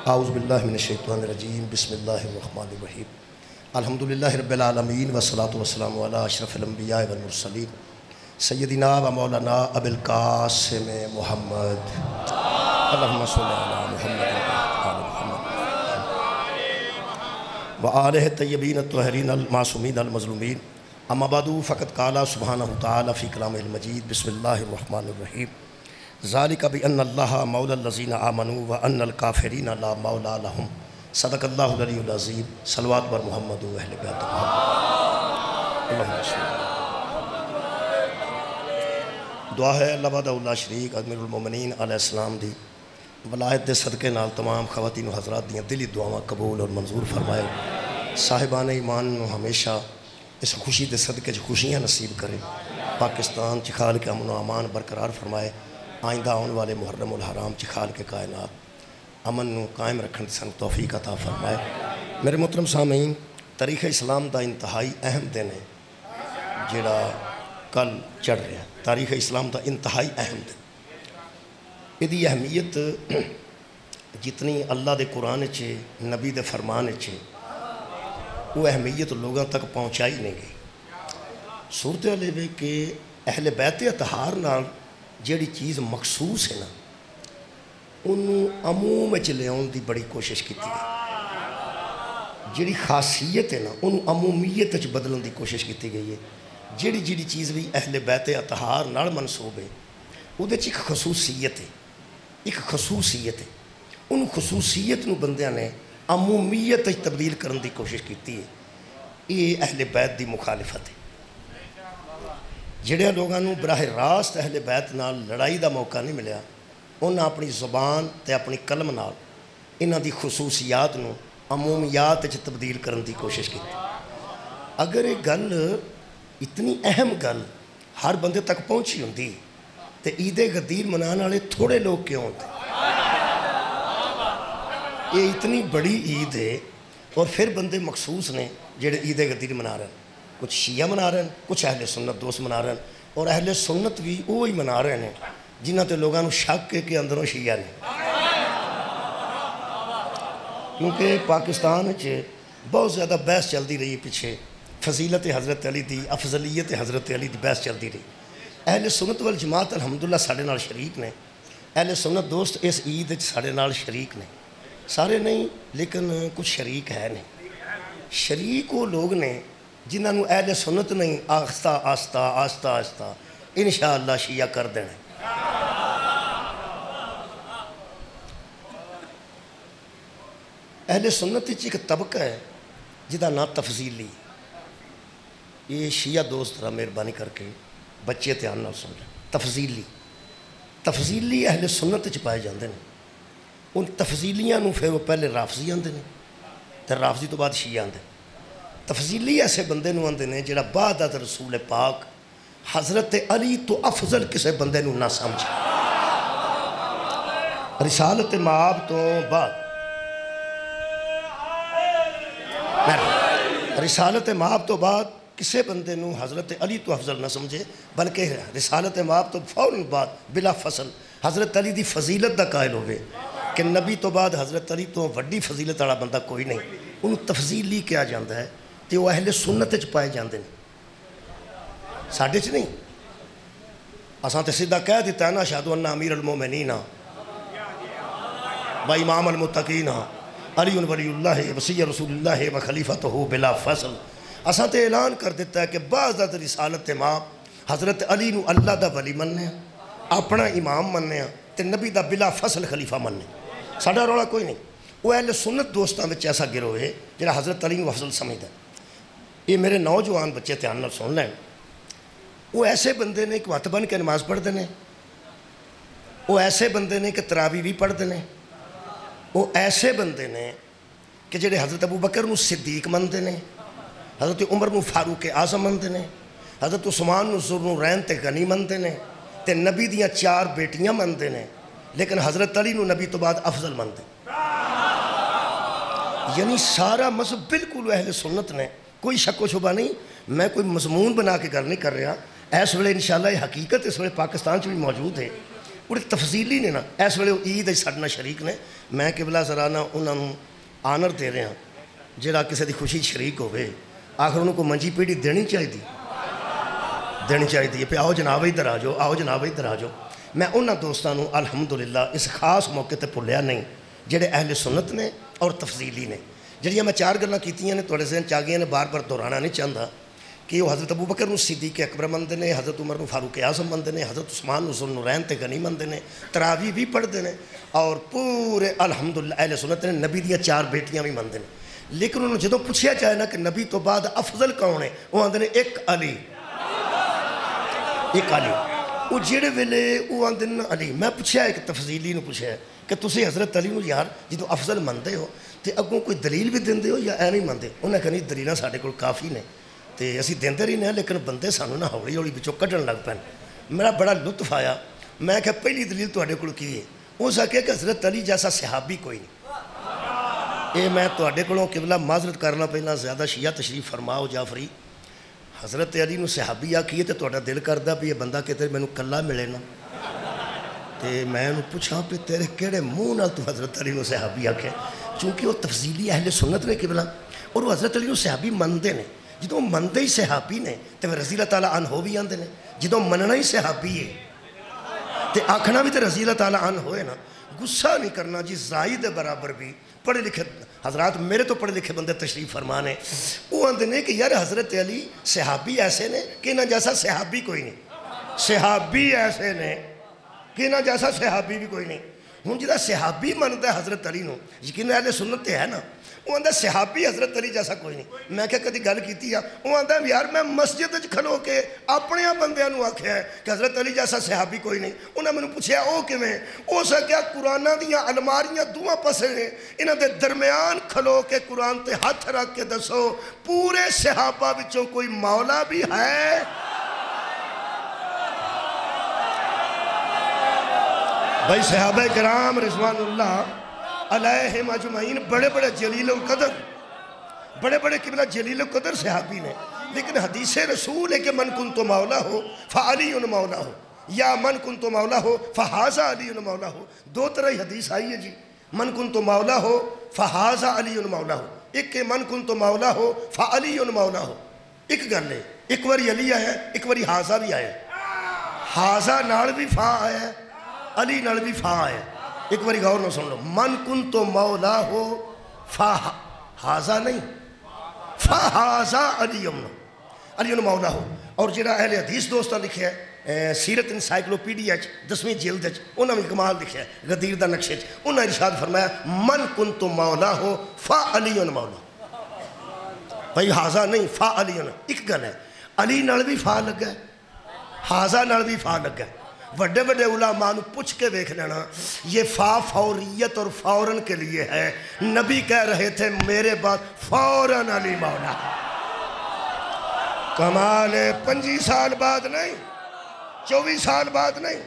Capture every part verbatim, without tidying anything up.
اعوذ باللہ من الشیطان الرجیم بسم اللہ الرحمن الرحیم الحمدللہ رب العالمین والصلاة والسلام علی اشرف الانبیاء والمرسلین سیدنا و مولانا ابی القاسم محمد اللہم صلی علی محمد آل محمد و آلہ الطیبین الطاہرین المعصومین المظلومین اما بعد فقد قال سبحانہ تعالی فی کلامہ المجید بسم اللہ الرحمن الرحیم ذالک بأن اللہ مولا الذین آمنوا وأن الکافرین لا مولا لهم صدق اللہ العلی العظیم صلوات بر محمد و اہل بیت محمد اللہم صلی دعا ہے اللہ وحدہ لا شریک امیر المومنین علیہ السلام دی ولایت دے صدقے نال تمام خواتین و حضرات دیاں دلی دعاواں قبول اور منظور فرمائے صاحبان ایمان نو ہمیشہ اس خوشی دے صدقے چ خوشیاں نصیب کرے پاکستان چ خال کے امن و امان برقرار فرمائے آئندہ آنے والے محرم الحرام چ خال کے کائنات امن نو قائم رکھن سن توفیق عطا فرمائے میرے محترم سامعین تاریخ اسلام دا انتہائی اہم دن ہے جڑا کل چڑھ رہا ہے تاریخ اسلام دا انتہائی اہم دن یہ اہمیت جتنی اللہ دے قرآن چے نبی دے فرمان چے وہ اہمیت لوگوں تک پہنچائی نہیں گئی صورتحال یہ کہ اہل بیت اطہار نال جیڑی چیز مخصوص ہے نا انہوں عموم چ لیاؤن دی بڑی کوشش کی ہے جیڑی خاصیت ہے نا انہوں عمومیت چ بدلن دی کوشش کی گئی ہے جیڑی جیڑی چیز بھی اہل بیت اطہار نال منسوب ہے وہ دے ایک خصوصیت ہے ایک خصوصیت ہے ان خصوصیت نو بندیاں نے عمومیت چ تبدیل کرن دی کوشش کی ہے یہ اہل بیت دی مخالفت ہے جڑے لوگوں نے براہ راست اہل بیت نال لڑائی دا موقع نہیں ملیا انہاں اپنی زبان تے اپنی قلم نال انہاں دی خصوصیات نو عمومیات چ تبدیل کرن دی کوشش کی اگر یہ گل اتنی اہم گل ہر بندے تک پہنچی ہوندی تے عید غدیر منانے والے تھوڑے لوگ کیوں ہوتے یہ اتنی بڑی عید ہے اور پھر بندے مخصوص نے جڑے عید غدیر منا رہے ہیں کچھ شیعہ منا رہے ہیں کچھ اہل سنت دوست منا رہے ہیں اور اہل سنت بھی وہی منا رہے ہیں جنہاں تے لوگوں نے شک کے اندروں شیعہ نے کیونکہ پاکستان چ بہت زیادہ بحث چلتی رہی پیچھے فضیلت حضرت علی دی افضلیت حضرت علی دی بحث چلتی رہی اہل سنت والجماعت الحمدللہ ساڑھے نال شریک نے اہل سنت دوست اس عید ساڑھے نال شریک نے سارے نہیں لیکن کچھ شریک ہے نہیں شریک وہ لوگ نے جنہاں نو اہل سنت نہیں آہستہ آہستہ آہستہ آہستہ انشاءاللہ شیعہ کر دینا اہل سنت ایک طبقہ ہے جدا نا تفضیلی یہ شیعہ دوست را مہربانی کر کے بچے دھیان نال سن لیں تفضیلی تفضیلی اہل سنت چ پائے جاندے ہیں ان تفضیلیاں نو پھر وہ پہلے رافضی آندے ہیں تے رافضی تو بعد شیعہ آندے تفضیلی ایسے بندے نو آندے ہیں جڑا بعد از رسول پاک حضرت علی تو افضل کسے بندے نو نہ سمجھے رسالت مآب تو بعد رسالت مآب تو بعد کسے بندے نو حضرت علی تو افضل نہ سمجھے بلکہ رسالت مآب تو فوراً بعد بلا فصل حضرت علی دی فضیلت دا قائل ہوئے کہ نبی تو بعد حضرت علی تو وڈی فضیلت والا بندہ کوئی نہیں انہوں تفضیلی کیا جاندہ ہے کہ وہ اہل سنت چ پائے جاندے ہیں ساڈے چ نہیں اساں تے سیدھا کہہ دیتا ہے نا اشہدو ان امیر المومنین و امام المتقین علی ولی اللہ وصی رسول اللہ و خلیفتہ بلا فصل اساں تے اعلان کر دیتا ہے کہ بعض از رسالت مآب حضرت علی نو اللہ دا ولی مننے ہیں اپنا امام مننے ہیں تے نبی دا بلا فصل خلیفہ مننے ہیں ساڈا رولا کوئی نہیں وہ اہل سنت دوستاں وچ ایسا گروہ ہے جڑا حضرت علی نو افضل سمجھدا ہے یہ میرے نوجوان بچے دھیان نال سن لیں وہ ایسے بندے نے کہ ہاتھ بن کے نماز پڑھتے ہیں وہ ایسے بندے نے کہ تراویح بھی پڑھتے ہیں وہ ایسے بندے نے کہ جڑے حضرت ابو بکر نو صدیق منتے ہیں حضرت عمر نو فاروق اعظم منتے ہیں حضرت عثمان نو ذوالنورین تے غنی منتے ہیں تے نبی دیاں چار بیٹیاں منتے ہیں لیکن حضرت علی نو نبی تو بعد افضل منتے یعنی سارا مذہب بالکل اہل سنت نے کوئی شک و شبہ نہیں میں کوئی مضمون بنا کے گل نہیں کر رہا اس ویلے انشاءاللہ یہ حقیقت اس ویلے پاکستان چ بھی موجود ہے بڑے تفصیلی نے نا اس ویلے عید سارے شریک نے میں قبلہ ذرا نا انہوں آنر دے رہا جہاں کسی کی خوشی شریک ہوئے آخر انہوں کو منجی پیڑھی دینی چاہیے دینی چاہیے پہ آؤ جناب ادھر آ جاؤ آؤ جناب ادھر آ جاؤ میں انہوں دوستوں الحمدللہ اس خاص موقع تے بھولیا نہیں جڑے اہل سنت نے اور تفصیلی نے جڑیاں میں چار گلاں کیتیاں نے تھوڑے ذہن چ گئیاں نے بار بار دہرانا نہیں چاہتا کہ وہ حضرت ابوبکر نو صدیق اکبر منتے ہیں حضرت عمر نو فاروق اعظم منتے ہیں حضرت عثمان نو ذوالنورین تے غنی منتے ہیں تراویح بھی پڑھتے ہیں اور پورے الحمدللہ اہل سنت نے نبی دیا چار بیٹیاں بھی منتے ہیں لیکن انہوں نے جدوں پوچھیا چاہے نا کہ نبی تو بعد افضل کون ہے وہ آندے نے ایک علی ایک علی وہ جڑے ویلے وہ آندے نے علی میں پوچھیا ایک تفصیلی نو پوچھیا ہے کہ تسی حضرت علی نو یار جدوں افضل منتے ہو تے اگوں کوئی دلیل بھی دیندے ہو یا اے نہیں منتے انہوں نے کہا نہیں دلیلاں ساڈے کول کافی نے تے اسی دیندے رہنے ہیں لیکن بندے سانو نہ ہولی ہولی بچوں کڈن لگ پین میرا بڑا لطف آیا میں کہا پہلی دلیل تواڈے کول کی ہے وہ سکے کہ حضرت علی جیسا صحابی کوئی نہیں اے میں تواڈے کولوں قبلہ معذرت کرنا پہلا زیادہ شیعہ تشریف فرماؤ جعفری حضرت علی نو صحابی آکھیے تے تواڈا دل کردا بھی یہ بندہ کہتے مینوں کلا ملے نا تے میں انہوں پوچھا پہ تیرے کیڑے منہ نال تو حضرت علی نو صحابی آکھے چونکہ وہ تفصیلی اہل سنت نے قبلہ اور وہ حضرت علی نو صحابی مندے نے جدوں مندے ہی صحابی نے تے رضی اللہ تعالیٰ عنہ بھی آندے نے جدوں مننا ہی صحابی ہے تے آکھنا بھی تے رضی اللہ تعالیٰ عنہ ہوئے نا غصہ نہیں کرنا جی زائد برابر بھی پڑھے لکھے حضرات میرے تو پڑھے لکھے بندے تشریف فرمانے وہ آندے نے کہ یار حضرت علی صحابی ایسے نے کہ نہ جیسا صحابی کوئی نہیں صحابی ایسے نے کہ نہ جیسا صحابی بھی کوئی نہیں ہوں جدا صحابی منتا ہے حضرت علی نو یقین اہل سنت تے ہے نا وہ آندہ صحابی حضرت علی جیسا کوئی نہیں میں کہا کدی گل کیتی ہے وہ آندہ یار میں مسجد وچ کھلو کے اپنے بندیاں نو آکھیا ہے کہ حضرت علی جیسا صحابی کوئی نہیں انہاں میں نے پوچھیا او کیویں او سکیا قرآناں دیاں الماریاں دوواں پاسے نے انہاں دے درمیان کھلو کے قرآن تے ہاتھ رکھ کے دسو پورے صحابہ وچوں کوئی مولا بھی ہے بھائی صحابہ کرام رضوان اللہ علیہم اجمعین بڑے بڑے جلیل القدر بڑے بڑے قبلہ جلیل القدر صحابی نے لیکن حدیث رسول ہے کہ من کنت مولا ہو فعلی مولا ہو یا من کنت مولا ہو فحازہ علی مولا ہو دو طرح حدیث آئی ہے جی من کنت مولا ہو فحازہ علی مولا ہو ایک کہ من کنت مولا ہو فعلی مولا ہو ایک گل ہے ایک واری علی آیا ہے ایک واری حازہ بھی آیا ہے حازہ نال بھی فا آیا ہے علی نال بھی فا آیا ہے ایک باری غور نہ سن لو من کن تو مولا ہو فا حازہ نہیں فا حازہ علی امن علی امن مولا ہو اور جڑا اہل حدیث دوستہ لکھے ہے سیرت انسائکلوپیڈیا دسویں جلد انہوں نے کمال لکھے ہے غدیر دا نقشے انہوں نے ارشاد فرمایا من کن تو مولا ہو فا علی امن مولا بھائی حازہ نہیں فا علی امن ایک گل ہے علی نال بھی فا لگا ہے حازہ نال بھی فا لگا ہے بڑے بڑے علماء نے پوچھ کے دیکھ لینا یہ فا فوریت اور فوراً کے لیے ہے نبی کہہ رہے تھے میرے بعد فوراً علی مولا کمال ہے پنجی سال بعد نہیں چوبیس سال بعد نہیں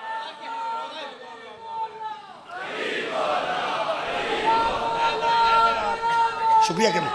شکریہ کہ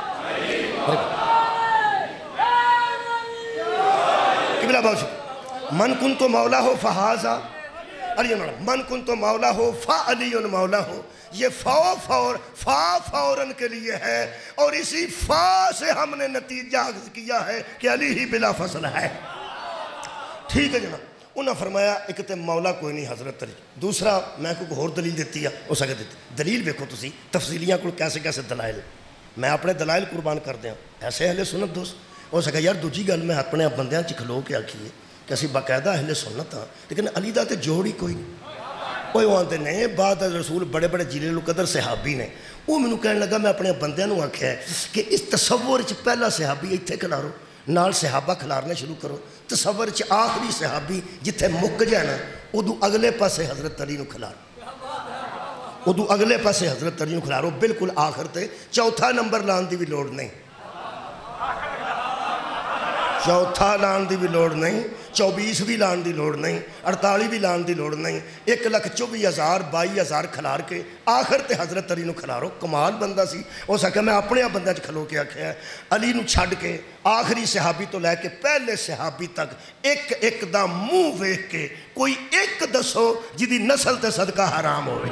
قبلہ بہت شکریہ من کن تو مولا ہو فحازہ علی من کن تو مولا ہو فا علی مولا ہو یہ فا فور فا فوراً کے لیے ہے اور اسی فا سے ہم نے نتیجہ کیا ہے کہ علی ہی بلا فصل ہے ٹھیک ہے جناب انہوں نے فرمایا ایک تے مولا کوئی نہیں حضرت علی دوسرا میں کوئی اور دلیل دیتی ہے وہ سکے دیتی دلیل بیکھو تسی تفصیلیاں کو کیسے کیسے دلائل میں اپنے دلائل قربان کر دیا ایسے اہل سنت دوست وہ سکے یار دوجی گل میں اپنے بندیاں چکھلو کے آکھیے کہ اسی باقاعدہ اہل سنت ہاں لیکن علی دا تے جوڑ ہی کوئی نہیں کوئی وہاں نے بعد رسول بڑے بڑے جلیل القدر صحابی نے وہ میں کہنے لگا میں اپنے بندیاں نو آکھیا ہے کہ اس تصور چ پہلا صحابی اتھے کھلارو نال صحابہ کھلارنے شروع کرو تصور چ آخری صحابی جتھے مک جائے نا ادو اگلے پاسے حضرت علی نو کھلارو ادو اگلے پاسے حضرت علی نو کھلارو بالکل آخر تے چوتھا نمبر لان دی بھی لوڑ نہیں چوتھا لان دی بھی لوڑ نہیں، چوبیس بھی لان دی لوڑ نہیں، اڑتالی بھی لان دی لوڑ نہیں، ایک لکھ چوبی ہزار بائی ہزار کھلار کے آخر تے حضرت علی نو کھلارو. کمال بندہ سی. ہو سکا میں اپنے بندہ چ کھلو کے آکھیا ہے علی نو چھڈ کے آخری صحابی تو لے کے پہلے صحابی تک ایک ایک دا منہ ویکھ کے کوئی ایک دسو جدی نسل تے صدقہ حرام ہوئے.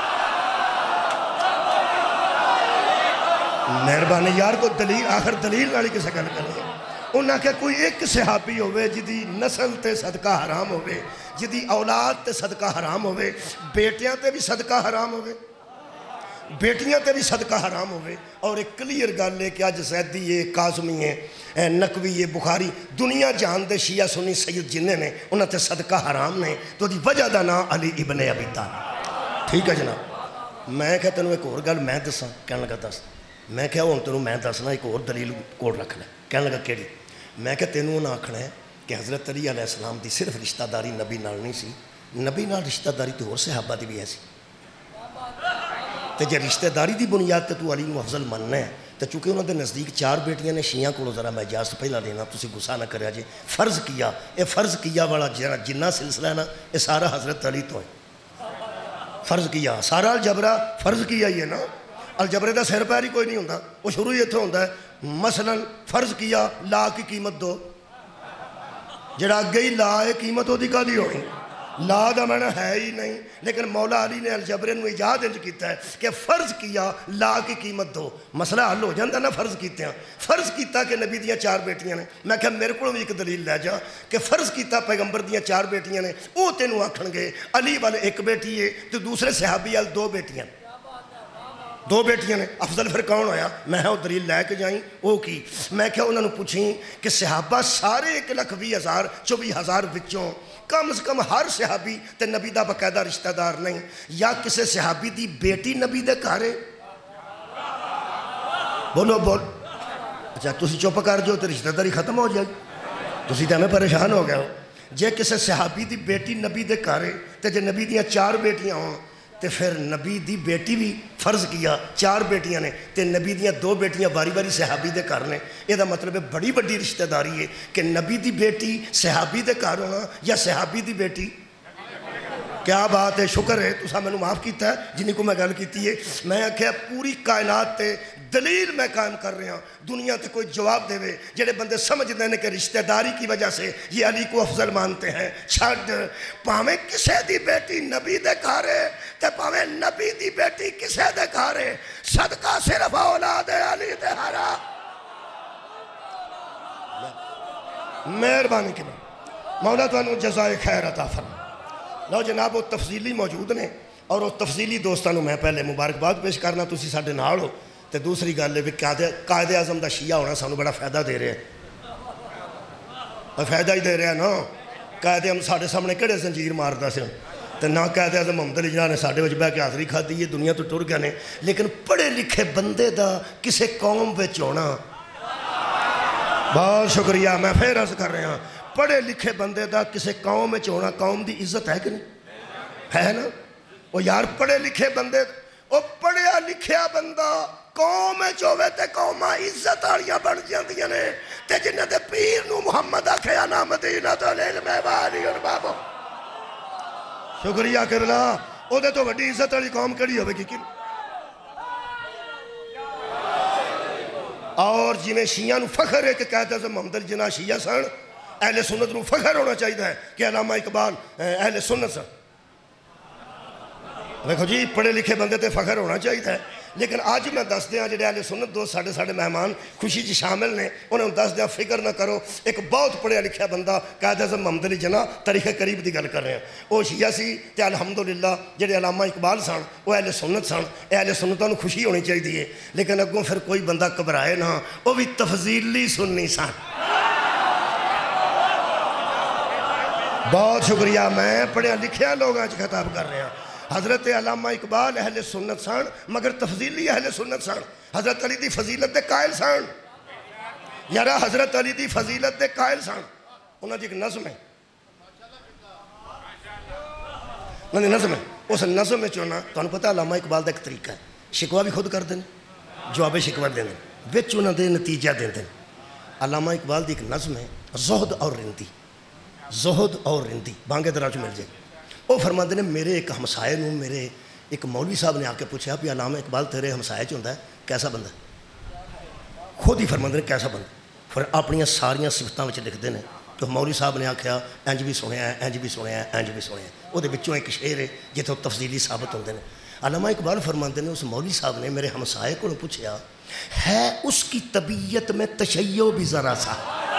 مہربانی یار کو دلیل آخر دلیل والی کسے گل کریں. انہاں کہ کوئی ایک صحابی ہوئے جدی نسل تے صدقہ حرام ہوئے، جدی اولاد تے صدقہ حرام ہوئے، بیٹیاں تے بھی صدقہ حرام ہوئے، بیٹیاں تے بھی صدقہ حرام ہوئے. اور ایک کلیر گل لے کہ آج زیدی ہے، قاسمی ہے، نقوی ہے، بخاری دنیا جہان دے شیعہ سنی سید جنہیں نے انہاں تے صدقہ حرام نے تو دی وجہ دا نا علی ابن ابی طالب. ٹھیک ہے جناب. میں کہ تینوں ایک اور گل میں دساں. کہنے لگا دس. میں کہ ہوں تینوں میں دسنا ایک اور دلیل کوڑ رکھ لیں. کہنے لگا کیڑی؟ میں کہ تینوں نہ آکھنا ہے کہ حضرت علی علیہ السلام دی صرف رشتہ داری نبی نال نہیں سی، نبی نال رشتہ داری تو اور صحابہ دی بھی ایسی. تے جے رشتہ داری دی بنیاد تے تو علی نو افضل مننا ہے تو چونکہ انہوں نے نزدیک چار بیٹیاں نے شیعہ کو ذرا میں اجازت پہلا دینا تسی غصہ نہ کریا جی. فرض کیا اے فرض کیا والا جنہ سلسلہ ہے نا یہ سارا حضرت علی تو ہے. فرض کیا سارا الجبرہ فرض کیا ہی ہے نا. الجبرے دا سر پیر ہی کوئی نہیں ہوتا، وہ شروع ہی اتھے ہوتا ہے. مثلا فرض کیا لا کی قیمت دو، جڑا اگے ہی لا ہے قیمت ہو دی کا دی ہونی. لا دا معنی ہے ہی نہیں، لیکن مولا علی نے الجبرے نو ایجاد انج کیتا ہے کہ فرض کیا لا کی قیمت دو. مسئلہ حل ہو جاندہ نا فرض کیتے ہیں. فرض کیتا کہ نبی دیاں چار بیٹیاں نے. میں کہا میرے کو بھی ایک دلیل لے جا کہ فرض کیتا پیغمبر دیاں چار بیٹیاں نے، او تینوں آکھن گے علی والے ایک بیٹی ہے تو دوسرے صحابی وال دو بیٹیاں دو بیٹیاں نے. افضل پھر کون ہویا؟ میں وہ دلیل لے کے جائیں وہ کی. میں کیا انہوں نے پوچھیں کہ صحابہ سارے ایک لکھ بھی ہزار چوبی ہزار بچوں کم از کم ہر صحابی تے نبی دا باقاعدہ رشتہ دار نہیں، یا کسے صحابی دی بیٹی نبی دے گھر؟ بولو بول. اچھا تسی چپ کر جو تو رشتہ داری ختم ہو جائے. تسی تے ہمیں پریشان ہو گئے ہو. جے کسے صحابی دی بیٹی نبی دے گھر تے جے نبی دیاں چار بیٹیاں ہوں تے پھر نبی دی بیٹی بھی فرض کیا چار بیٹیاں نے تے نبی دیاں دو بیٹیاں باری باری صحابی دے گھر نے. یہ دا مطلب ہے بڑی بڑی رشتہ داری ہے کہ نبی دی بیٹی صحابی دے گھر ہونا یا صحابی دی بیٹی. کیا بات ہے، شکر ہے تسا میں نے معاف کیتا ہے جنہی کو میں گل کیتی ہے. میں کہا پوری کائنات تے دلیل میں قائم کر رہا ہوں، دنیا تے کوئی جواب دے وے جڑے بندے سمجھ دینے کہ رشتہ داری کی وجہ سے یہ علی کو افضل مانتے ہیں. چھڑ پاویں کسے دی بیٹی نبی دے گھر ہے تے پاویں نبی دی بیٹی کسے دے گھر ہے، صدقہ صرف اولاد علی دے ہرا. مہربانی کی مولا تو انہوں جزائے خیر عطا فرما. لو جناب وہ تفصیلی موجود نے اور وہ تفصیلی دوستانوں میں پہلے مبارکباد پیش کرنا تسی ساڈے نال ہو. تے دوسری گل ہے کہ قائد اعظم دا شیعہ ہونا سانوں بڑا فائدہ دے رہے ہیں. اور فائدہ ہی دے رہے ہیں نا. قائد اعظم ساڈے سامنے کہڑے زنجیر ماردا سی تے نہ قائد اعظم محمد علی جناح نے ساڈے وچ بیٹھ کے حاضری کھادی ہے، دنیا تو ٹر گئے نے. لیکن پڑھے لکھے بندے دا کسے قوم وچ ہونا، بہت شکریہ میں پھر عرض کر رہا ہوں، پڑھے لکھے بندے دا کسے قوم وچ ہونا قوم دی عزت ہے کہ نہیں؟ ہے نا. وہ یار پڑھے لکھے بندے وہ پڑھیا لکھیا بندہ قوم چوے تے قومہ عزت آلیاں بڑھ جاندیاں نے تے جنہ دے پیر نو محمد آکھیا نا مدینہ تو العلم والی اور بابو. شکریہ کرنا او دے تو وڈی عزت والی قوم کڑی ہوئے گی کن. اور جی میں شیعہ نو فخر ہے کہ کہتے ہیں محمد علی جناح شیعہ سن، اہل سنت نو فخر ہونا چاہیے ہے کہ علامہ اقبال اہل سنت سن. دیکھو جی پڑھے لکھے بندے تے فخر ہونا چاہیے ہے. لیکن آج میں دس دیاں جڑے اہل سنت دوست ساڑھے ساڑھے مہمان خوشی جی شامل نے انہیں دس دیاں فکر نہ کرو. ایک بہت پڑھیا لکھیا بندہ قائد اعظم محمد علی جناح تاریخ قریب دی گل کر رہے ہیں. وہ شیعہ سی تے الحمدللہ جڑے علامہ اقبال سن وہ اہل سنت سن. اہل سنتوں نو خوشی ہونی چاہیے ہے. لیکن اگوں پھر کوئی بندہ گھبرائے نہ، وہ بھی تفضیلی سننی سن. بہت شکریہ. میں پڑھیا لکھیا لوگاں چ خطاب کر رہے ہیں. حضرت علامہ اقبال اہل سنت سن مگر تفضیلی اہل سنت سن. حضرت علی دی فضیلت دے قائل سن. یارا حضرت علی دی فضیلت دے قائل سن. انہاں دی ایک نظم ہے، انہاں دی نظم ہے. اس نظم میں چونا تو انہوں پتہ علامہ اقبال دا ایک طریقہ ہے، شکوہ بھی خود کر دیں، جواب شکوہ دیں دیں، وچ انہاں دے نتیجہ دیں دیں. علامہ اقبال دی ایک نظم ہے، زہد اور رندی، زہد اور رندی بانگے دراج مل جائے۔ وہ فرماتے نے میرے ایک ہمسائے نوں میرے ایک مولوی صاحب نے آ کے پوچھا بھی علامہ اقبال تیرے ہمسائے چ ہوندا ہے کیسا بندہ؟ خود ہی فرماتے نے کیسا بندہ؟ پھر اپنی ساریاں صفتاں وچ لکھتے ہیں تو مولوی صاحب نے آکھیا انج بھی سنیا ہے، انج بھی سنیا ہے، انج بھی سنیا ہے۔ وہ دے وچوں ایک شعر ہے جتوں تفصیلی ثابت ہوندے ہیں۔ علامہ اقبال فرماتے ہیں اس مولوی صاحب نے میرے ہمسائے کو پوچھا ہے اس کی طبیعت میں تشیع بھی ذرا سا۔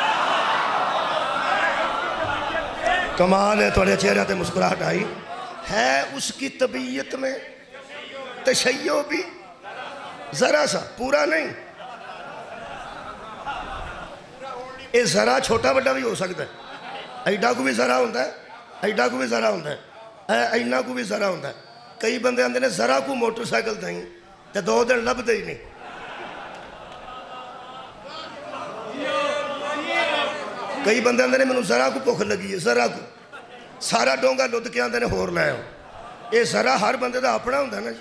کمال ہے تھوڑے چہرے تے مسکراہٹ آئی۔ ہے اس کی طبیعت میں تشیع بھی ذرا سا، پورا نہیں۔ یہ ذرا چھوٹا بڑا بھی ہو سکتا ہے، ایڈا کو بھی ذرا ہوتا ہے، ایڈا کو بھی ذرا ہوتا ہے، اینا کو بھی ذرا ہوتا ہے۔ کئی بندے آندے نے ذرا کو موٹر سائیکل دیں تے دو دن لب دے ہی نہیں۔ کئی بندے آندے نے میں ذرا کو بھوک لگی ہے، ذرا کو سارا ڈونگا لد کے آندے نے ہور لائے ہو۔ یہ ذرا ہر بندے دا اپنا ہوتا ہے نا،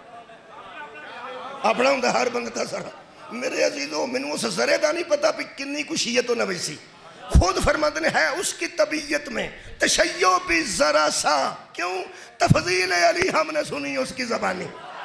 اپنا ہوتا ہے ہر بندے دا ذرا۔ میرے عزیزوں میں نے اس ذرے دا نہیں پتا بھی کنی کشیت و نویسی۔ خود فرماتے ہیں ہے اس کی طبیعت میں تشیع بھی ذرا سا، کیوں؟ تفضیل علی ہم نے سنی اس کی زبانی۔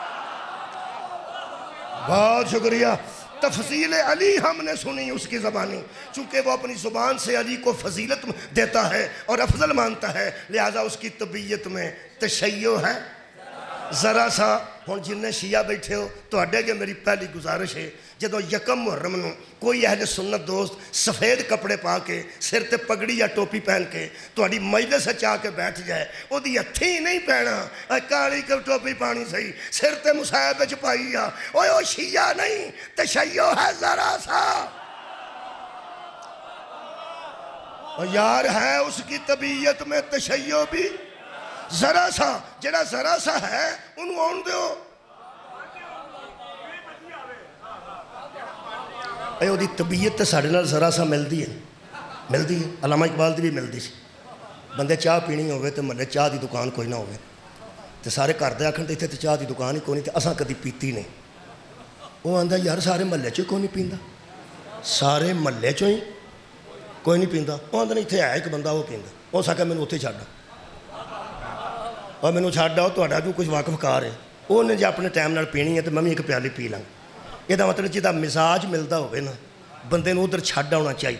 بہت شکریہ۔ تفضیل علی ہم نے سنی اس کی زبانی، چونکہ وہ اپنی زبان سے علی کو فضیلت دیتا ہے اور افضل مانتا ہے، لہذا اس کی طبیعت میں تشیع ہے ذرا سا۔ ہن جنہیں شیعہ بیٹھے ہو تو اڈے کے میری پہلی گزارش ہے جدو یکم محرم نو کوئی اہل سنت دوست سفید کپڑے پا کے سر تے پگڑی یا ٹوپی پہن کے تہاڈی مجلس وچ آ کے بیٹھ جائے، او دی ہتھی نہیں پہنا کالی کو ٹوپی پانی صحیح سر تے مصائب وچ پائی آ، اوے او شیعہ نہیں، تشیع ہے ذرا سا۔ یار ہے اس کی طبیعت میں تشیع بھی ذرا سا، جڑا ذرا سا ہے انہوں آن دیو۔ اے وہ دی طبیعت تے ساڑھے نال ذرا سا مل دی ہے، مل دی ہے۔ علامہ اقبال دی بھی مل دی سی۔ بندے چاہ پینی ہوئے تے ملے چاہ دی دکان کوئی نہ ہوئے تے سارے کر دے آکھن تے تے چاہ دی دکان ہی کوئی نہیں تے اساں کدی پیتی نہیں۔ وہ آندہ یار سارے محلے چوں کوئی نہیں پیندا، سارے محلے چوں ہی کوئی نہیں پیندا۔ وہ آندہ نہیں تھے ہے ایک بندہ وہ پیندا، وہ سکا میں نے اتھے چھاڑا اور میں نے چھاڑا ہو تو جو کچھ واقف کار ہے وہ نے جی اپنے ٹائم نال پینی ہے تو میں بھی ایک پیالی پی لوں۔ یہ مطلب جہاں مزاج ملتا ہوئے نا بندے نو ادھر چھڈ آنا چاہیے۔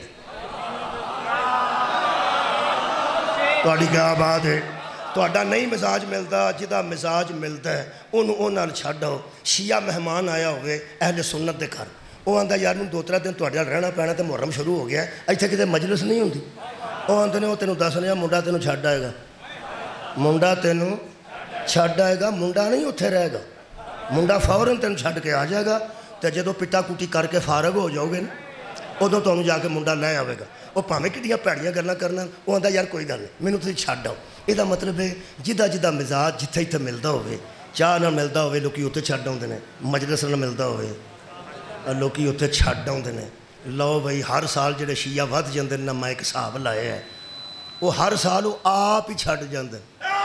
تہاڈی کیا بات ہے؟ تہاڈا نہیں مزاج ملتا، جہاں مزاج ملتا ہے انہوں وہ نال چھڈ آؤ۔ شیعہ مہمان آیا ہوئے اہل سنت دے گھر، وہ آندا یار میں دو ترے دن تہاڈے نال رہنا پینا تے محرم شروع ہو گیا ہے، ایتھے کتے مجلس نہیں ہوندی؟ وہ آندے نے وہ تینوں دس رہا منڈا تینوں چھڈ آئے گا، منڈا تینوں چھڈ آئے گا، منڈا نہیں اتھے رہے گا، منڈا فوراً تینوں چھڈ کے آ جائے گا تے جدو پٹا کٹی کر کے فارغ ہو جاؤ گے نا ادو تمہیں جا کے منڈا لے آئے گا۔ وہ پاویں کڈیاں پیڑیاں گلاں کرنا، وہ آندا یار کوئی گل نہیں مینوں تسی چھڈ آؤ۔ یہ مطلب ہے جدہ جدہ مزاج جتھے جتھے ملتا ہوئے، چاہ نہ ملتا ہوئے لوکی اتنے چھڈ آؤندے نے، مجلس نہ ملتا ہوئے لوکی اتنے چھڈ آؤندے نے۔ لو بھائی ہر سال جڑے شیعہ ود جاندے نے، میں ایک حساب لایا ہے، وہ ہر سال وہ آپ ہی چھڈ جاندے۔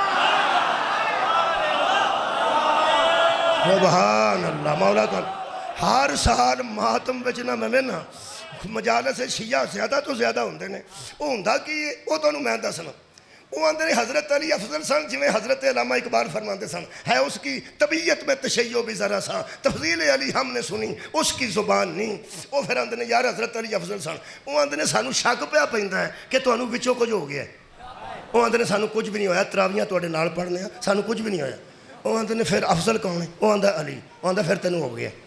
سبحان اللہ مولا تعالی ہر سال ماتم وچ نہ میں نا مجالس شیعہ زیادہ تو زیادہ ہوندے نے۔ وہ ہوندا کی وہ تانوں میں دسنا، وہ آندے نے حضرت علی افضل سن جویں حضرت علامہ اقبال فرماندے سن ہے اس کی طبیعت میں تشیع بھی ذرا سا، تفضیل علی ہم نے سنی اس کی زبان نہیں۔ وہ پھر آندے نے یار حضرت علی افضل سن، وہ آندے نے سانوں شک پیا پیندا ہے کہ تانوں وچوں کچھ ہو گیا ہے۔ وہ آندے نے سانوں کچھ بھی نہیں ہویا، تراویاں تواڈے نال پڑھنے ہیں سانوں کچھ بھی نہیں ہویا۔ وہ آندے نے پھر افضل کون ہے؟ وہ آندا علی۔ وہ آندا پھر تینوں ہو گیا۔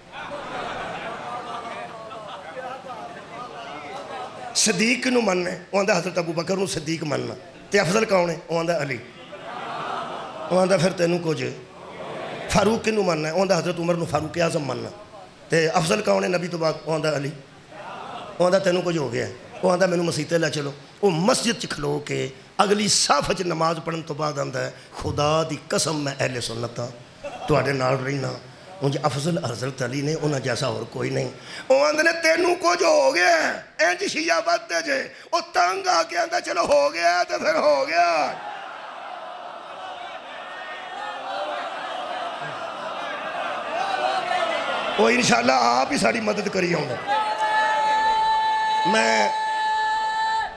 صدیق نو مننا ہے، وہ آندا حضرت ابو بکر نو صدیق مننا، تے افضل کون ہے؟ وہ آندا علی۔ وہ آندا پھر تینوں کچھ۔ فاروق نو مننا ہے، وہ آندا حضرت عمر نو فاروق اعظم مننا، تے افضل کون ہے نبی تو بعد؟ وہ آندا علی۔ وہ آندا تینوں کچھ ہو گیا ہے۔ وہ آندا مینوں مسیح تے لے چلو۔ وہ مسجد چ کھلو کے اگلی صف وچ نماز پڑھن تو بعد آندا ہے خدا دی قسم میں اہل سنت ہاں تواڈے نال رہنا، انج افضل حضرت علی نے انہاں جیسا اور کوئی نہیں۔ وہ آندے نے تینوں کچھ ہو گیا ہے، انج شیعہ بدتے جے۔ وہ تنگ آ کے آندا چلو ہو گیا تو پھر ہو گیا۔ وہ انشاءاللہ آپ ہی ساری مدد کری ہوں گے۔ میں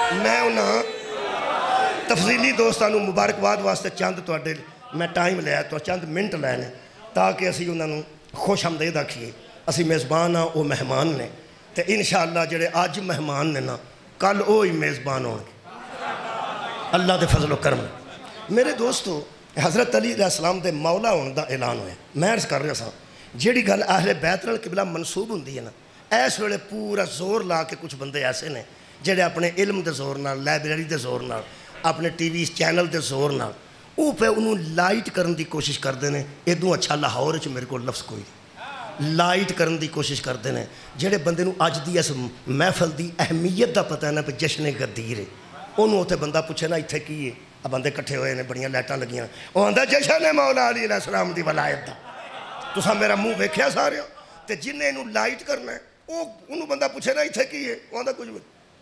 میں انہاں تفصیلی دوستانو مبارکباد واسطے چند توڑے میں ٹائم لیا تو چند منٹ لینے تاکہ اسی انہوں خوش آمدید آکھیے اسی میزبان ہاں وہ مہمان نے تے انشاءاللہ جڑے آج مہمان نے نا کل وہی میزبان ہوں گے اللہ دے فضل و کرم. میرے دوستو حضرت علی علیہ السلام دے مولا ہونے دا اعلان ہوئے. میں عرض کر رہا سا جیڑی گل اہل بیت نال قبلہ منصوب ہوندی ہے نا ایس ویلے پورا زور لا کے کچھ بندے ایسے نے جڑے اپنے علم دے زور نال لائبریری دے زور نال اپنے ٹی وی چینل دے زور نال وہ پہ انہوں لائٹ کرن دی کوشش کردے نے. ادوں اچھا لاہور چ میرے کو لفظ کوئی لائٹ کرن دی کوشش کردے نے جڑے بندے نو اج دی اس محفل دی اہمیت دا پتہ ہے نا پہ جشن غدیر ہے. انہوں ہوتے بندہ پوچھے نا اتھے کی ہے اب بندے کٹھے ہوئے نے بڑیاں لائٹاں لگیاں وہ آندہ جشن مولا علی علیہ السلام دی ولایت دا. تو سا میرا منہ ویکھیا سارے ہو تے جنہیں انہوں لائٹ کرنا ہے وہ انہوں بندہ پوچھے نا اتھے کی ہے وہ آندہ کچھ بھی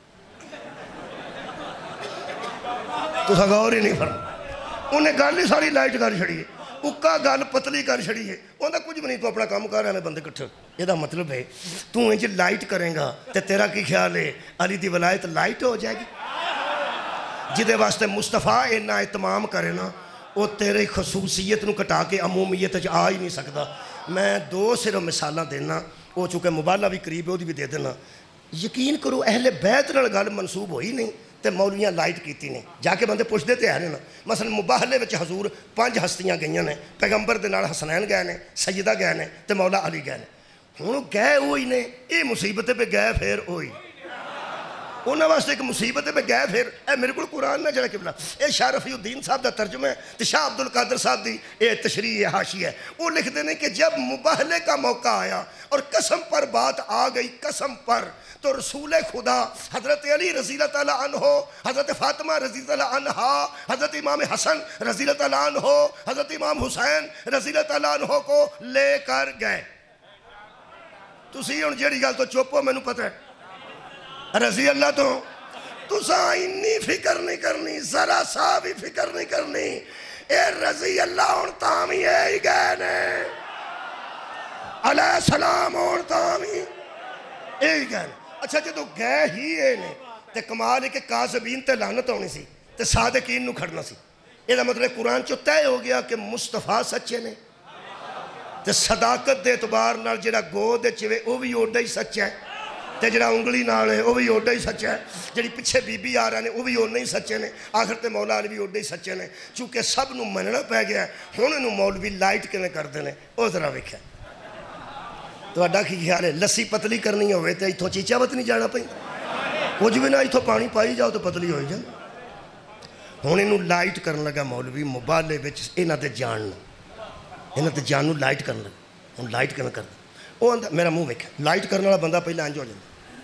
تو سا غور ہی نہیں فرما انہیں گل ہی ساری لائٹ کر چھڑی ہے اکا گل پتلی کر چھڑی ہے وہ آندہ کچھ بھی نہیں تو اپنا کام کر رہے ہیں بندے کٹھے. یہ دا مطلب ہے تو انج لائٹ کریں گا تے تیرا کی خیال ہے علی دی ولایت لائٹ ہو جائے گی جدے واسطے مصطفیٰ اینا اہتمام کرے نا وہ تیرے خصوصیت نو کٹا کے عمومیت آ ہی نہیں سکتا. میں دو صرف مثالاں دینا وہ چونکہ مبالہ بھی قریب ہے وہ بھی دے دینا. یقین کرو اہل بیت نال گل منسوب ہوئی نہیں تے مولویاں لائٹ کیتی نہیں جا کے بندے پوچھ دیتے ہیں نا. مثلا مباہلے وچ حضور پانچ ہستیاں گئیاں نے پیغمبر دے نال حسنین گئے نے سیدہ گئے نے تے مولا علی گئے نے. ہوں گئے ہوئی نے یہ مصیبت پہ گئے پھر ہوئی انہوں واسطے ایک مصیبت پہ گئے پھر اے میرے کو قرآن نہ جڑا قبلہ اے شاہ رفیع الدین صاحب دا ترجمہ ہے تے شاہ عبد القادر صاحب دی اے تشریح حاشی ہے. وہ لکھ دینے کہ جب مباہلے کا موقع آیا اور قسم پر بات آ گئی قسم پر تو رسول خدا حضرت علی رضی اللہ تعالیٰ عنہ حضرت فاطمہ رضی اللہ عنہا حضرت امام حسن رضی اللہ تعالیٰ عنہ حضرت امام حسین رضی اللہ تعالیٰ عنہ کو لے کر گئے. تسی ہن جیڑی گل تو چپ ہو مینوں پتہ ہے رضی اللہ تو تو سا انی فکر نہیں کرنی ذرا سا بھی فکر نہیں کرنی اے رضی اللہ ہون تامی ہے ہی گئے نے علیہ السلام ہون تامی اے ہی گئے نے. اچھا جدو گئے ہی اے نے تے کمال ہے کہ کاذبین تے لعنت ہونی سی تے صادقین نو کھڑنا سی. یہ دا مطلب قرآن چو طے ہو گیا کہ مصطفیٰ سچے نے تے صداقت دے اعتبار نال جڑا گو دے چوے وہ بھی اوڈا ہی سچ ہے تے جڑا انگلی نال ہے وہ بھی اوڈا ہی سچ ہے جڑی پیچھے بی بی آ رہے ہیں وہ بھی اوڈا ہی سچے نے آخر تے مولا علی بھی اوڈا ہی سچے نے. چونکہ سب نو مننا پہ گیا ہے ہن انہوں مولوی لائٹ کیویں کردے نے وہ ذرا ویکھیا. تہاڈا کی خیال ہے لسی پتلی کرنی ہوئے تے ایتھوں چیچا وت نہیں جانا پیندا کچھ بھی نہ ایتھوں پانی پائی جاؤ تو پتلی ہوئی جائے. ہن انہوں لائٹ کرن لگا مولوی مبالے وچ انہاں تے جان انہاں تے جان نو لائٹ کرن لگا. ہن لائٹ کیویں کردا وہ آندا میرا منہ ویکھیا لائٹ کرنے والا بندہ پہلے انج ہو جائے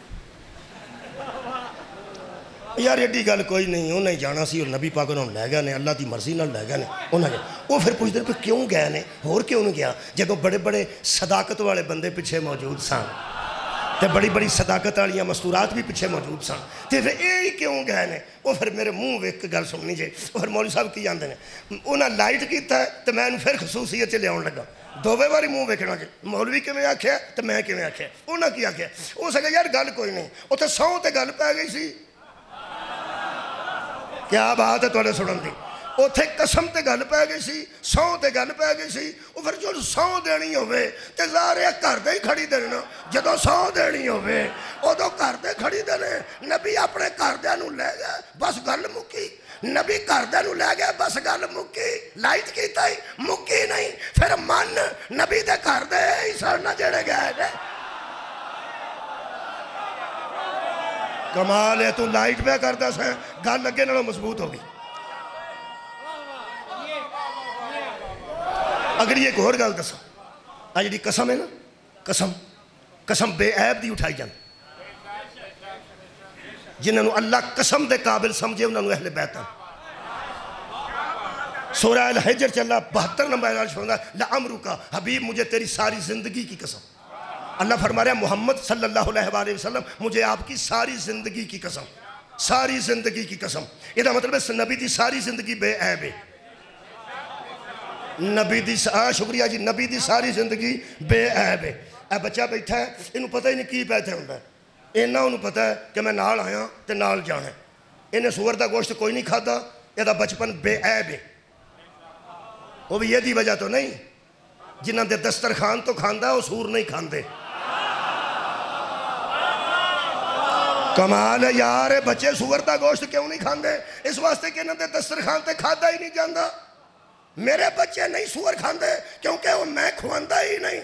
یار ایڈی گل کوئی نہیں انہیں جانا سی اور نبی پاک انہوں لے گئے نے اللہ دی مرضی نال لے گئے نے انہوں نے وہ پھر پوچھتے ہیں کہ کیوں گئے نے اور کیوں نہیں گیا جب بڑے بڑے صداقت والے بندے پیچھے موجود سن تے بڑی بڑی صداقت والیاں مستورات بھی پیچھے موجود سن تے پھر یہ کیوں گئے نے. وہ پھر میرے منہ ویکھ کے گل سننی جائے وہ پھر مولوی صاحب کی آندے نے انہیں لائٹ کیتا ہے تو میں پھر خصوصیت چ لیاؤن لگا دووے باری منہ ویکھنا جی مولوی کیویں آکھیا تو میں کیویں آکھیا انہاں کی آکھیا. وہ سکے یار گل کوئی نہیں اتنے سو تے گل پی گئی سی کیا بات ہے تھوڑے سنن دی اتنے قسم تے گل پی گئی سی سو تے گل پی گئی سی. وہ پھر جو سو دینی ہوئے تے ظاہر ہے گھر دے ہی کھڑی دینا جدو سو دینی ہوئے ادو گھر دے کھڑی دینے. نبی اپنے گھر دے نو لے گئے بس گل مکی نبی گھر دے نو لے گئے بس گل مکی لائٹ کیتا ہی مکی نہیں پھر من نبی دے گھر دے ہی سڑنا جڑے گئے نے. کمال ہے تو لائٹ پہ کرتا سا گل لگے نالوں مضبوط ہوگی. اگر یہ ایک اور گل دسا آ جی قسم ہے نا قسم قسم بے عیب دی اٹھائی جان جنہوں اللہ قسم دے قابل سمجھے انہوں اہل بیت ہیں. سورہ الحجر چلا بہتر نمبر اعلان فرمایا لعمرک حبیب مجھے تیری ساری زندگی کی قسم. اللہ فرما رہا ہے محمد صلی اللہ علیہ وآلہ وسلم مجھے آپ کی ساری زندگی کی قسم ساری زندگی کی قسم. یہ دا مطلب ہے نبی دی ساری زندگی بے عیب ہے. نبی دی شکریہ جی نبی دی ساری زندگی بے عیب ہے. اے بچہ بیٹھا ہے انہوں پتہ ہی نہیں کی پیتھے ہوندہ ہے اینا انہوں پتہ ہے کہ میں نال آیا تے نال جانا ہے انہیں سور دا گوشت کوئی نہیں کھاتا، یہ دا بچپن بے عیب ہے. وہ بھی یہ دی وجہ تو نہیں جنہ دے دسترخوان تو کھاندا وہ سور نہیں کھاندے. کمال ہے یار، بچے سور دا گوشت کیوں نہیں کھاندے؟ اس واسطے کہ انہوں دے دسترخوان تے کھادا ہی نہیں جاندا. میرے بچے نہیں سور کھاندے کیونکہ وہ میں کھواندا ہی نہیں.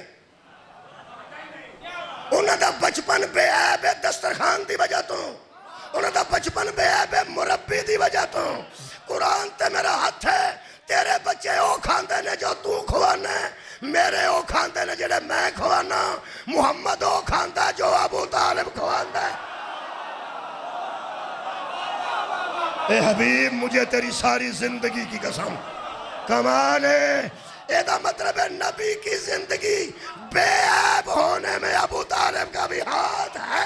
انہوں دا بچپن بے عیب ہے دسترخوان دی وجہ تو، انہوں دا بچپن بے عیب ہے مربی دی وجہ تو. قرآن تے میرا ہاتھ ہے، تیرے بچے او کھاندے نے جو تو کھوانا ہے، میرے او کھاندے نے جڑے میں کھوانا. محمد او کھاندا ہے جو ابو طالب کھواندا ہے. اے حبیب مجھے تیری ساری زندگی کی قسم. کمال ہے، یہ دا مطلب ہے نبی کی زندگی بے عیب ہونے میں ابو طالب کا بھی ہاتھ ہے.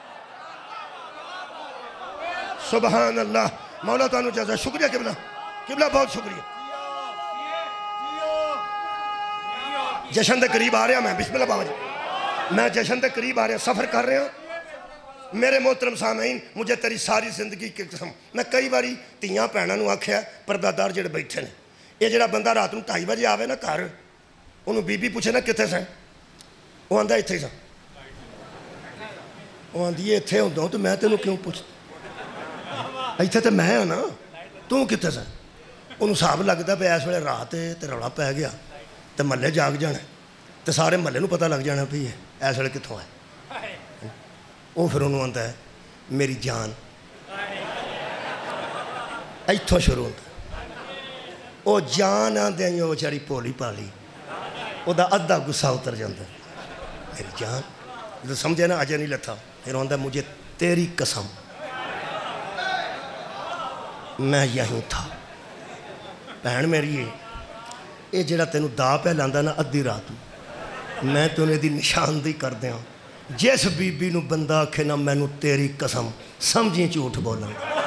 سبحان اللہ. مولا تعالیٰ جزا. شکریہ قبلہ، قبلہ بہت شکریہ. جشن دے قریب آ رہے ہیں. میں بسم اللہ بابا جی، میں جشن دے قریب آ رہے ہیں، سفر کر رہے ہیں. میرے محترم سامعین، مجھے تیری ساری زندگی کی قسم، میں کئی باری تیاں بھیناں نوں آکھیا پردادار جڑے بیٹھے نے، یہ جڑا بندہ رات نوں ڈھائی بجے آوے نا گھر، انہوں بی بی پوچھے نا کتنے سیں، وہ آندا اتھے ساں. وہ آندی ہے اتھے ہوندا تو میں تینوں کیوں پوچھ، اتھے تے میں ہاں نا، تو کتنے سیں. انہوں حساب لگدا پیا اس ویلے رات تے رولا پی گیا تے محلے جاگ جانا تے سارے محلے نوں پتہ لگ جانا بھی اس ویلے کتھوں ہے. وہ پھر انہوں آتا ہے میری جان، ایتھوں شروع ہوتا ہے. وہ جان آندے ہیں وہ بیچاری پولی پالی، وہ دا ادھا غصہ اتر جاتا ہے. میری جان جو سمجھے نا اجے نہیں لتھا، پھر آتا ہے مجھے تیری قسم میں یہیں تھا. بہن میری ہے یہ جڑا تینوں دا پہ لاندا نا ادھی رات میں تینوں دی نشاندہی کر دیاں. جس بی بی نو بندہ آکھے نا میں نو تیری قسم سمجھیں جھوٹ بولنا.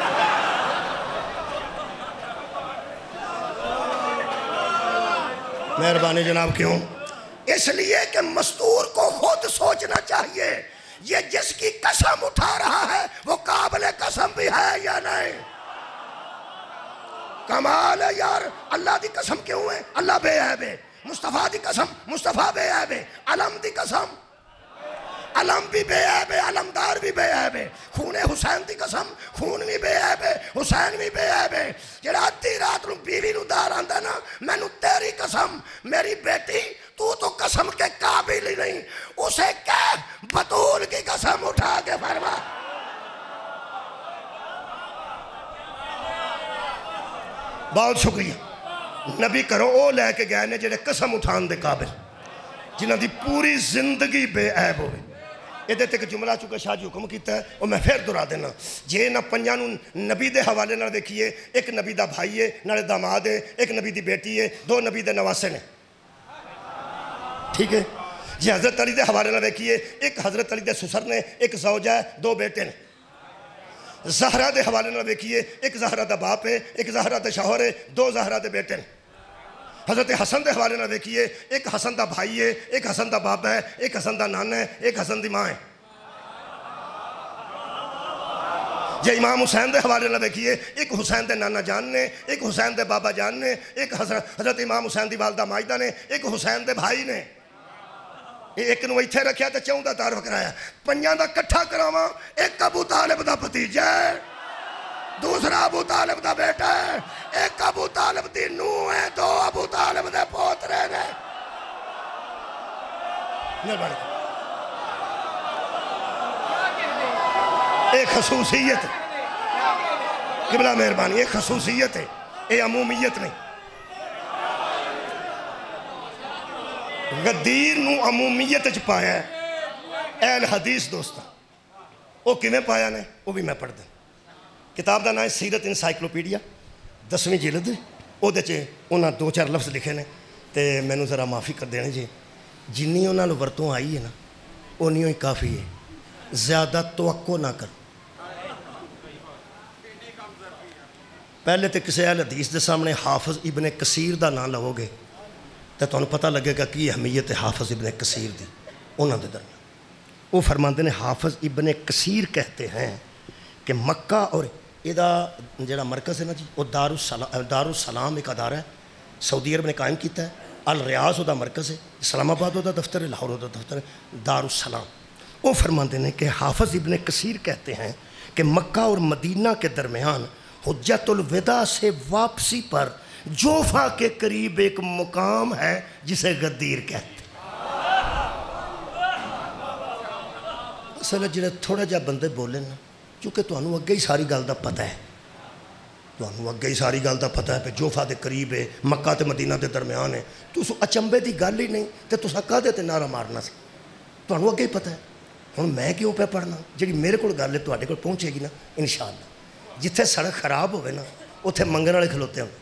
مہربانی جناب. کیوں؟ اس لیے کہ مستور کو خود سوچنا چاہیے یہ جس کی قسم اٹھا رہا ہے وہ قابل قسم بھی ہے یا نہیں. کمال ہے یار. اللہ دی قسم کیوں ہے؟ اللہ بے عیب ہے. مصطفیٰ دی قسم مصطفیٰ بے عیب ہے. علم دی قسم علم بھی بے عیب ہے، علمدار بھی بے عیب ہے. خون حسین دی قسم خون بھی بے عیب ہے، حسین بھی بے عیب ہے. جڑا ادھی رات نو بیوی نو دار آندا نا میں نو تیری قسم میری بیٹی تو تو قسم کے قابل ہی نہیں، اسے کہہ بطول کی قسم اٹھا کے فرما. بہت شکریہ. نبی کرو او لے کے گئے نے جڑے قسم اٹھان دے قابل، جنہاں دی پوری زندگی بے عیب ہوئے. یہ دیتے کہ جملہ چکے شاہ جی حکم کیتا ہے اور میں پھر دورا دینا. جے نہ پنجاں نوں نبی دے حوالے نہ دیکھیے، ایک نبی دا بھائی ہے، نالے داماد ہے، ایک نبی دی بیٹی ہے، دو نبی دے نواسے نے. ٹھیک ہے جی. حضرت علی دے حوالے نہ دیکھیے، ایک حضرت علی دے سسر نے، ایک زوجہ ہے، دو بیٹے نے. زہرہ دے حوالے نہ دیکھیے، ایک زہرہ دا باپ ہے، ایک زہرہ دے شوہر ہے، دو زہرہ دے بیٹے نے. حضرت حسن دے حوالے نہ دیکھیے، ایک حسن دا بھائی ہے، ایک حسن دا باپ ہے، ایک حسن دا نانا ہے، ایک حسن دی ماں ہے. جے امام حسین دے حوالے نہ دیکھیے، ایک حسین دے نانا جان نے، ایک حسین دے بابا جان نے، ایک حضرت امام حسین دی والدہ ماجدہ نے، ایک حسین دے بھائی نے. ایک نو ایتھے رکھیا تے چون دا تعارف کرایا. پنجاں دا کٹھا کراواں، ایک ابو طالب دا بھتیجا ہے، دوسرا ابو طالب دا بیٹا ہے، ایک ابو طالب دی نوح ہے، دو ابو طالب دے پوترے نے. ایک خصوصیت قبلہ مہربانی، ایک خصوصیت ہے، ایک عمومیت نہیں. غدیر نو عمومیت چ پایا ہے اہل حدیث دوستا. وہ کیویں پایا نے وہ بھی میں پڑھ دیں. کتاب دا نام ہے سیرت انسائکلوپیڈیا، دسویں جلد. وہ انہاں دو چار لفظ لکھے نے تے مینوں ذرا معافی کر دینے جی. جنی انہاں نوں ورتوں آئی ہے نا اونی ہی کافی ہے، زیادہ توقع نہ کر. پہلے تے کسی اہل حدیث دے سامنے حافظ ابن کثیر دا نام لو گے تو تمہیں پتہ لگے گا کہ اہمیت ہے حافظ ابن کثیر دی انہاں دے درمیان. وہ فرماندے نے حافظ ابن کثیر کہتے ہیں کہ مکہ اور یہ جڑا مرکز ہے نا جی وہ دارالسلام دارالسلام ایک ادارہ ہے سعودی عرب نے قائم کیتا ہے. الریاض وہ مرکز ہے, اسلام آباد وہ دفتر ہے, لاہور وہ دفتر ہے. دارالسلام وہ فرماتے ہیں کہ حافظ ابن کثیر کہتے ہیں کہ مکہ اور مدینہ کے درمیان حجت الوداع سے واپسی پر جوفا کے قریب ایک مقام ہے جسے غدیر کہتے ہیں. اصل جڑے تھوڑا جا بندے بولے نا, چونکہ تمہیں اگے ہی ساری گل دا پتہ ہے, تمہیں اگے ہی ساری گل دا پتہ ہے کہ جوفا دے قریب ہے, مکہ تے مدینہ دے درمیان ہے, تو اچنبے دی گل ہی نہیں تے تساں کہدے تے نعرہ مارنا سی, تمہیں اگے ہی پتہ ہے. ہوں میں کیوں پہ پڑھنا, جی میرے کو گل ہے تواڈے کول پہنچے گی نا انشاءاللہ. جتھے سڑک خراب ہوئے نا اتنے منگن والے کھلوتے ہیں.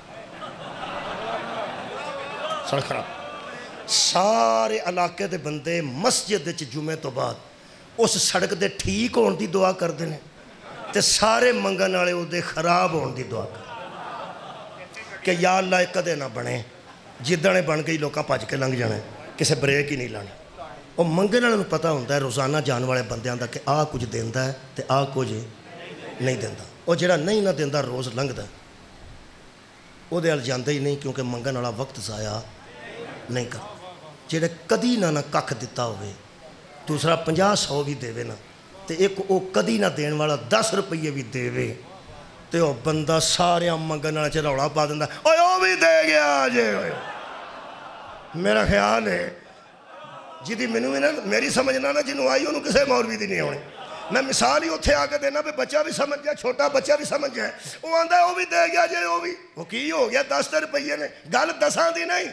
سڑک خراب, سارے علاقے دے بندے مسجد وچ جمعے تو بعد اس سڑک دے ٹھیک ہون دی دعا کرتے ہیں تے سارے منگن والے وہ خراب ہون دی دعا کر کہ یا اللہ کدے نہ بنے, جدنے بن گئی لوکاں بھج کے لنگ جانا, کسے بریک ہی نہیں لانی. وہ منگن والے پتہ ہوتا ہے روزانہ جان والے بندیاں دا کہ آ کچھ دیندا ہے تے آ کچھ نہیں دیندا. وہ جڑا نہیں نہ دیندا روز لنگدا وہ دے ال جاندے ہی نہیں, کیونکہ منگن والا وقت ضائع نہیں کرتا. جڑے کدی نہ نہ ککھ دتا ہوئے, دوسرا پنجاہ سو بھی دے نا, تے ایک وہ کدی نہ دین والا دس روپیے بھی دے تے وہ بندہ سارے منگن والے چ رولا پا دیندا, اوے وہ بھی دے گیا جے. میرا خیال ہے جی مینوں نا میری سمجھنا نا جنوں آئی انہوں کسے مولوی دی نہیں ہونی. میں مثال ہی اتنے آ کے دینا پہ بچہ بھی سمجھ جائے, چھوٹا بچہ بھی سمجھ جائے. وہ آندا ہے وہ بھی دے گیا جے, وہ بھی وہ کی ہو گیا دس روپیے نے. گل دساں دی نہیں,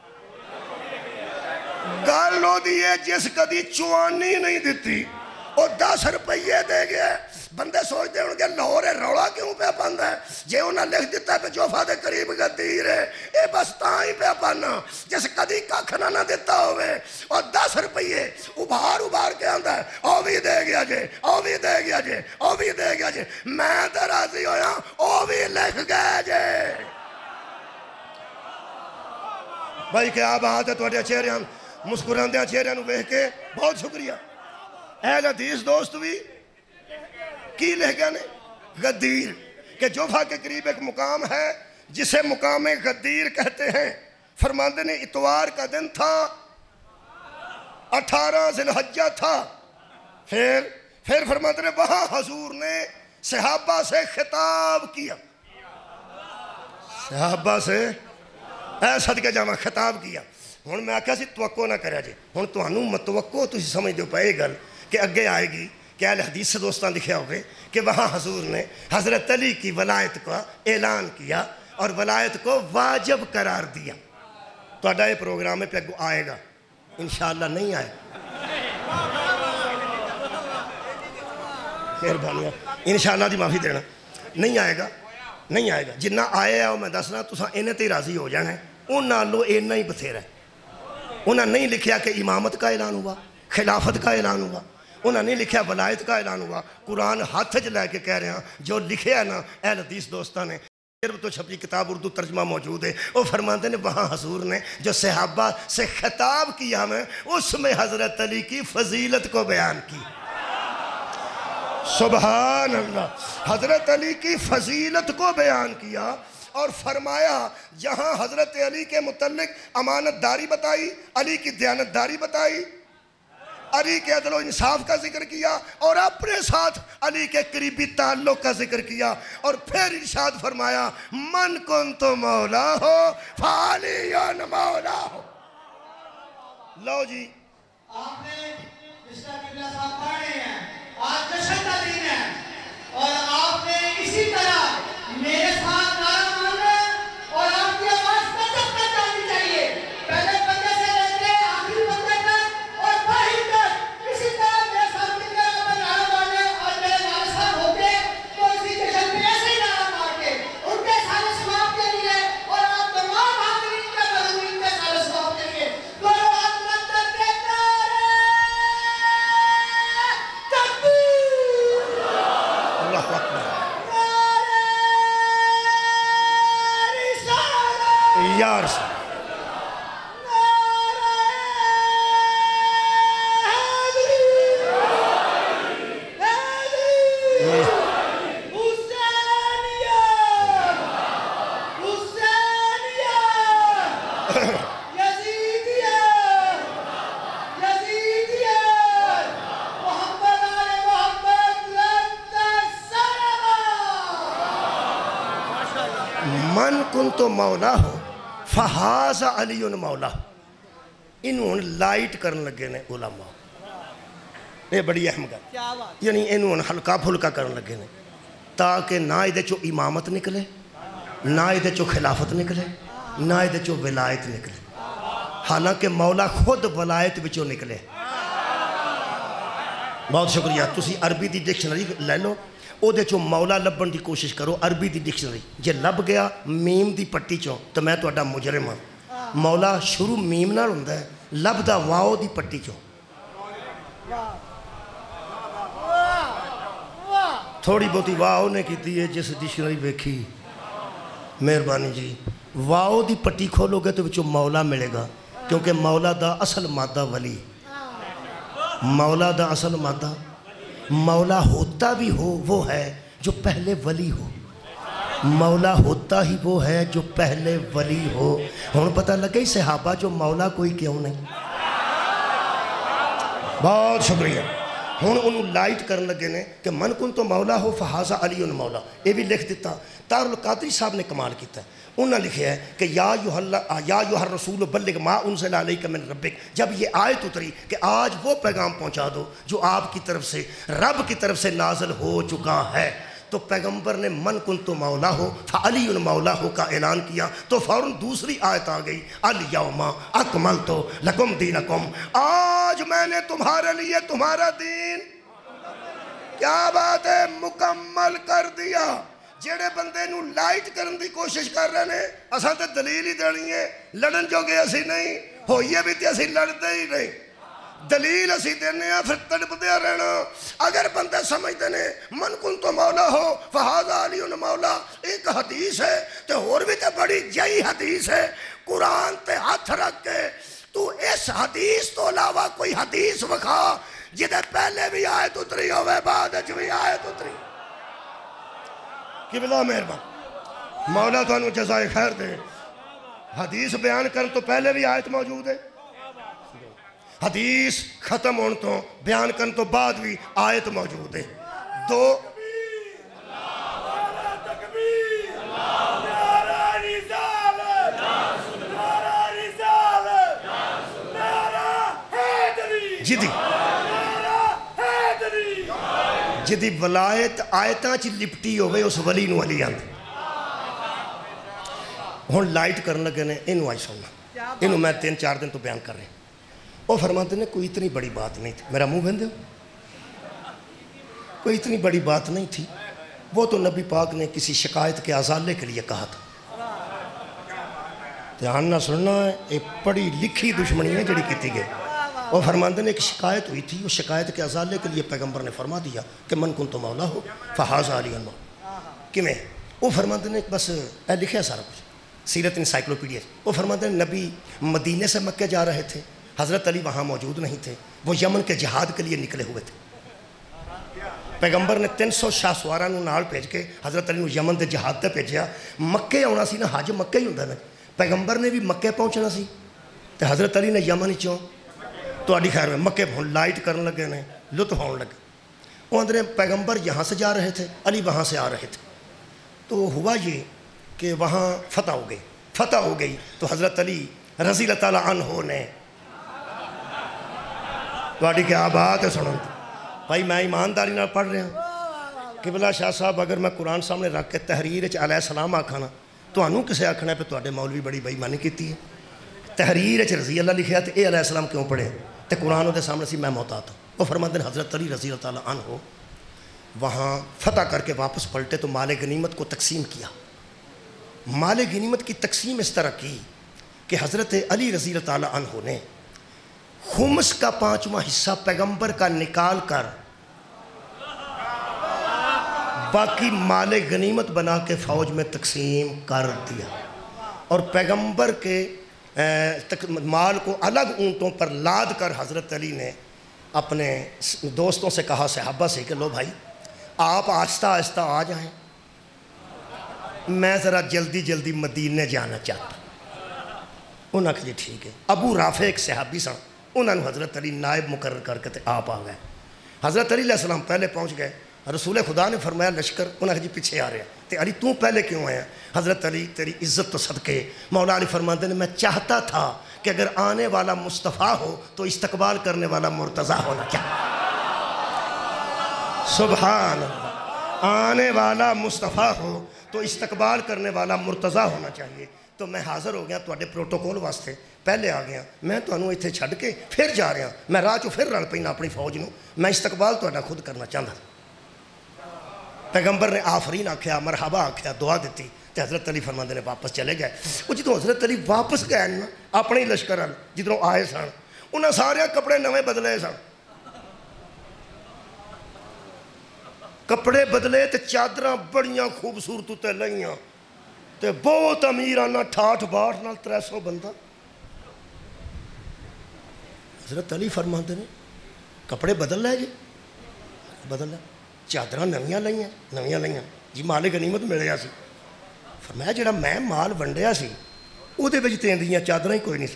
گل وہ دی ہے جس کدی چوانی نہیں دیتی وہ دس روپیے دے گیا. بندے سوچتے ہوں گے لاہور رولا کیوں پہ پاندا ہے, جے انہاں لکھ دیتا ہے پہ جوفا دے قریب غدیر ہے, اے بس تاں ہی پہ پانا جس کدی ککھ نہ نہ دیتا ہوئے. اور دس روپیے ابھار ابھار کے آندا ہے او بھی دے گیا جے, او بھی دے گیا جے, او بھی دے گیا جے. میں تے راضی ہویا او بھی لکھ گئے جے. بھائی کیا بات ہے تواڈے چہرے مسکراندیاں چہرے نوں ویکھ کے بہت شکریہ. اہل حدیث دوست بھی کی لکھ گئے نے غدیر, کہ جوفا کے قریب ایک مقام ہے جسے مقام غدیر کہتے ہیں. فرماندے نے اتوار کا دن تھا, اٹھارہ ذی الحجہ تھا. پھر پھر فرماندے نے وہاں حضور نے صحابہ سے خطاب کیا. صحابہ سے اے صدقے جاواں خطاب کیا. ہوں میں آخیا سی توقع نہ کریا جی, ہوں تمہوں متوقع تسی سمجھ دو پہ یہ گل کہ اگے آئے گی کہ اہل حدیث سے دوستان لکھیا ہوئے کہ وہاں حضور نے حضرت علی کی ولایت کا اعلان کیا اور ولایت کو واجب قرار دیا. تہاڈا یہ پروگرام پہ اگوں آئے گا انشاءاللہ. نہیں آئے مہربانی انشاءاللہ دی معافی دینا, نہیں آئے گا نہیں آئے گا. جنہ آئے ہے وہ میں دسنا تساں انہیں تے راضی ہو جانا ہے. ان نالوں اینا ہی بتھیرا ہے. انہوں نے نہیں لکھیا کہ امامت کا اعلان ہوا, خلافت کا اعلان ہوا, انہوں نے نہیں لکھیا ولایت کا اعلان ہوا. قرآن ہاتھ چ لے کے کہہ رہے ہیں جو لکھیا نا اہل حدیث دوستاں نے, عرب تو چھپی کتاب اردو ترجمہ موجود ہے. وہ فرماتے ہیں وہاں حضور نے جو صحابہ سے خطاب کیا میں اس میں حضرت علی کی فضیلت کو بیان کی. سبحان اللہ, حضرت علی کی فضیلت کو بیان کیا اور فرمایا جہاں حضرت علی کے متعلق امانت داری بتائی, علی کی دیانت داری بتائی, علی کے عدل و انصاف کا ذکر کیا اور اپنے ساتھ علی کے قریبی تعلق کا ذکر کیا. اور پھر ارشاد فرمایا من کنت مولا ہو فعلی مولا ہو. لو جی آپ نے مسٹر قبلہ صاحب پڑھ رہے ہیں, آج جشن کا دن ہے اور آپ نے اسی طرح میرے ساتھ نعرہ ماننا اور آپ کی آواز تک تک جانی چاہیے. پہلے بندے سے لے کے آخری بندے تک اور باہر تک اسی طرح میرے ساتھ مل کر آپ نعرہ مانے اور میرے نعرہ صاحب ہوتے تو اسی جشن میں ایسے ہی نعرہ مار کے ان کے سارے ثواب کے لیے اور آپ تمام حاضرین کے مظلومین کے سارے ثواب کے لیے دونوں ہاتھ مت کر کے اللہ اکبر. کن تو مولا ہو فہذا علی مولا. انہوں لائٹ کرن لگے نے علماء. یہ بڑی اہم گل. یعنی انہوں ہلکا پھلکا کرن لگے نے تاکہ نہ یہ چو امامت نکلے, نہ یہ چو خلافت نکلے, نہ یہ چو ولایت نکلے. حالانکہ مولا خود ولایت بچوں نکلے. بہت شکریہ. تسی عربی دی ڈکشنری لے لو, او دے چو مولا لبن دی کوشش کرو. عربی دی ڈکشنری جے لب گیا میم دی پٹی چوں تو میں تو اڈا مجرم ہاں. مولا شروع میم نہ ہوندا ہے, لب دا واؤ دی پٹی چوں. تھوڑی بہتی واؤ نے کیتی ہے جس ڈکشنری ویکھی, مہربانی جی. واؤ دی پٹی کھولو گے تو بچوں مولا ملے گا, کیونکہ مولا دا اصل مادہ ولی. مولا دا اصل مادہ مولا ہوتا بھی ہو وہ ہے جو پہلے ولی ہو. مولا ہوتا ہی وہ ہے جو پہلے ولی ہو. ہوں پتہ لگے صحابہ جو مولا کوئی کیوں نہیں. بہت شکریہ. ہوں انہوں لائٹ کرن لگے نے کہ من کن تو مولا ہو فہذا علی مولا. یہ بھی لکھ دیتا. تار القادری صاحب نے کمال کیتا ہے. انہوں نے لکھا ہے کہ یا یوہ الرسول بلغ ما انزل علیک من ربک. جب یہ آیت اتری کہ آج وہ پیغام پہنچا دو جو آپ کی طرف سے رب کی طرف سے نازل ہو چکا ہے, تو پیغمبر نے من کن تو مولا ہو فعلی مولا ہو کا اعلان کیا. تو فوراً دوسری آیت آ گئی الیوم اکملت لکم دینکم. آج میں نے تمہارے لیے تمہارا دین کیا بات ہے مکمل کر دیا. جیڑے بندے نو لائٹ کرن دی کوشش کر رہے ہیں اساں تے دلیل ہی دینی ہے. لڑن جو گے اسی نہیں ہوئیے بھی تے اسی لڑتے ہی نہیں. دلیل اسی دینے ہیں پھر تڑپ دیا رہنا. اگر بندے سمجھتے ہیں من کن تو مولا ہو فہذا علی مولا ایک حدیث ہے تے اور بھی تے بڑی جئی حدیث ہے. قرآن تے ہاتھ رکھ کے تو اس حدیث تو علاوہ کوئی حدیث وکھا جدے پہلے بھی آیت اتری ہوئے بعد اچھ بھی آیت اتری. قبلہ مہربان مولا تو انہوں جزائے خیر دے. حدیث بیان کرن تو پہلے بھی آیت موجود ہے, حدیث ختم ہون تو بیان کرن تو بعد بھی آیت موجود ہے. دو جدی جدی ولایت آیتاں چی لپٹی ہوئے اس ولی نو علی آندھ. ہون لائٹ کرنے لگے نے انہوں آئی سننا. انہوں میں تین چار دن تو بیان کر رہے ہیں. وہ فرماتے ہیں کوئی اتنی بڑی بات نہیں تھی. میرا منہ بندے ہو, کوئی اتنی بڑی بات نہیں تھی. وہ تو نبی پاک نے کسی شکایت کے ازالے کے لیے کہا تھا. دھیان نہ سننا ہے, ایک پڑی لکھی دشمنی ہے جڑی کیتی گئے. وہ فرماتے ہیں ایک شکایت ہوئی تھی, اس شکایت کے ازالے کے لیے پیغمبر نے فرما دیا کہ من کن تو مولا ہو فہذا علی مولا. کیویں؟ وہ فرماتے ہیں بس اے لکھے ہے سارا کچھ سیرت انسائکلوپیڈیا. وہ فرماتے ہیں نبی مدینے سے مکہ جا رہے تھے, حضرت علی وہاں موجود نہیں تھے, وہ یمن کے جہاد کے لیے نکلے ہوئے تھے. پیغمبر نے تین سو شاہ سوارہ نو نال بھیج کے حضرت علی نو یمن دے جہاد تے بھیجیا. مکے آنا سی نا, حج مکے ہی ہوندا نا. پیغمبر نے بھی مکے پہنچنا سی تے حضرت علی نے یمن چوں تو اڈی خیر میں مکے لائٹ کرنے لگے نے, لطف ہونے لگے. وہ اندر پیغمبر یہاں سے جا رہے تھے, علی وہاں سے آ رہے تھے. تو ہوا یہ کہ وہاں فتح ہو گئی. فتح ہو گئی تو حضرت علی رضی اللہ تعالیٰ عنہ نے تھوڑی کیا بات ہے سنو بھائی, میں ایمانداری نہ پڑھ رہا ہوں. قبلہ شاہ صاحب اگر میں قرآن سامنے رکھ کے تحریر چ علیہ السلام آکھانا تو انہوں کسے آکھنا ہے پہ تواڈے مولوی بڑی بے ایمانی کیتی ہے. تحریر چ رضی اللہ لکھیا تے اے علیہ السلام کیوں پڑھے تے قرآن دے سامنے سی میں محتاط ہوں. وہ فرماتے ہیں حضرت علی رضی اللہ تعالیٰ عنہ وہاں فتح کر کے واپس پلٹے تو مال غنیمت کو تقسیم کیا. مال غنیمت کی تقسیم اس طرح کی کہ حضرت علی رضی اللہ تعالیٰ عنہ نے خمس کا پانچواں حصہ پیغمبر کا نکال کر باقی مال غنیمت بنا کے فوج میں تقسیم کر دیا. اور پیغمبر کے مال کو الگ اونٹوں پر لاد کر حضرت علی نے اپنے دوستوں سے کہا, صحابہ سے, کہ لو بھائی آپ آہستہ آہستہ آ جائیں, میں ذرا جلدی جلدی مدینے جانا چاہتا ہوں. انہوں نے کہا جی ٹھیک ہے. ابو رافع ایک صحابی سن, انہوں نے حضرت علی نائب مقرر کر کے آپ آ گئے. حضرت علی علیہ السلام پہلے پہنچ گئے. رسول خدا نے فرمایا لشکر انہیں جی پیچھے آ رہے ہیں تے علی تو پہلے کیوں آیا؟ حضرت علی تیری عزت تو صدقے مولا علی فرماتے ہیں میں چاہتا تھا کہ اگر آنے والا مصطفیٰ ہو تو استقبال کرنے والا مرتضیٰ ہونا چاہیے. سبحان اللہ. آنے والا مصطفیٰ ہو تو استقبال کرنے والا مرتضیٰ ہونا چاہیے. تو میں حاضر ہو گیا تواڈے پروٹوکول واسطے پہلے آ گیا میں تانوں ایتھے چھڈ کے پھر جا رہا میں راہ چوں پھر رل پینا اپنی فوج نوں میں استقبال تہاڈا خود کرنا چاہتا. پیغمبر نے آفرین آکھیا مرحبا آکھیا دعا دیتی تے حضرت علی فرماندے نے واپس چلے گئے. وہ جدوں حضرت علی واپس گئے نا اپنے لشکر ال جدوں آئے سن انہاں سارے کپڑے نویں بدلے سن. کپڑے بدلے تے چادراں بڑیاں خوبصورت تے لئیاں تے بہت امیرانہ ٹھاٹھ باٹھ نال ترے سو بندہ. حضرت علی فرماندے نے کپڑے بدل لے جی بدل لے چادراں نویاں لئیاں نویاں لئیاں جی مال غنیمت ملیا سی. فرمایا جڑا میں مال ونڈیا سی او دے وچ تے اندیاں چادراں ہی کوئی نہیں سی.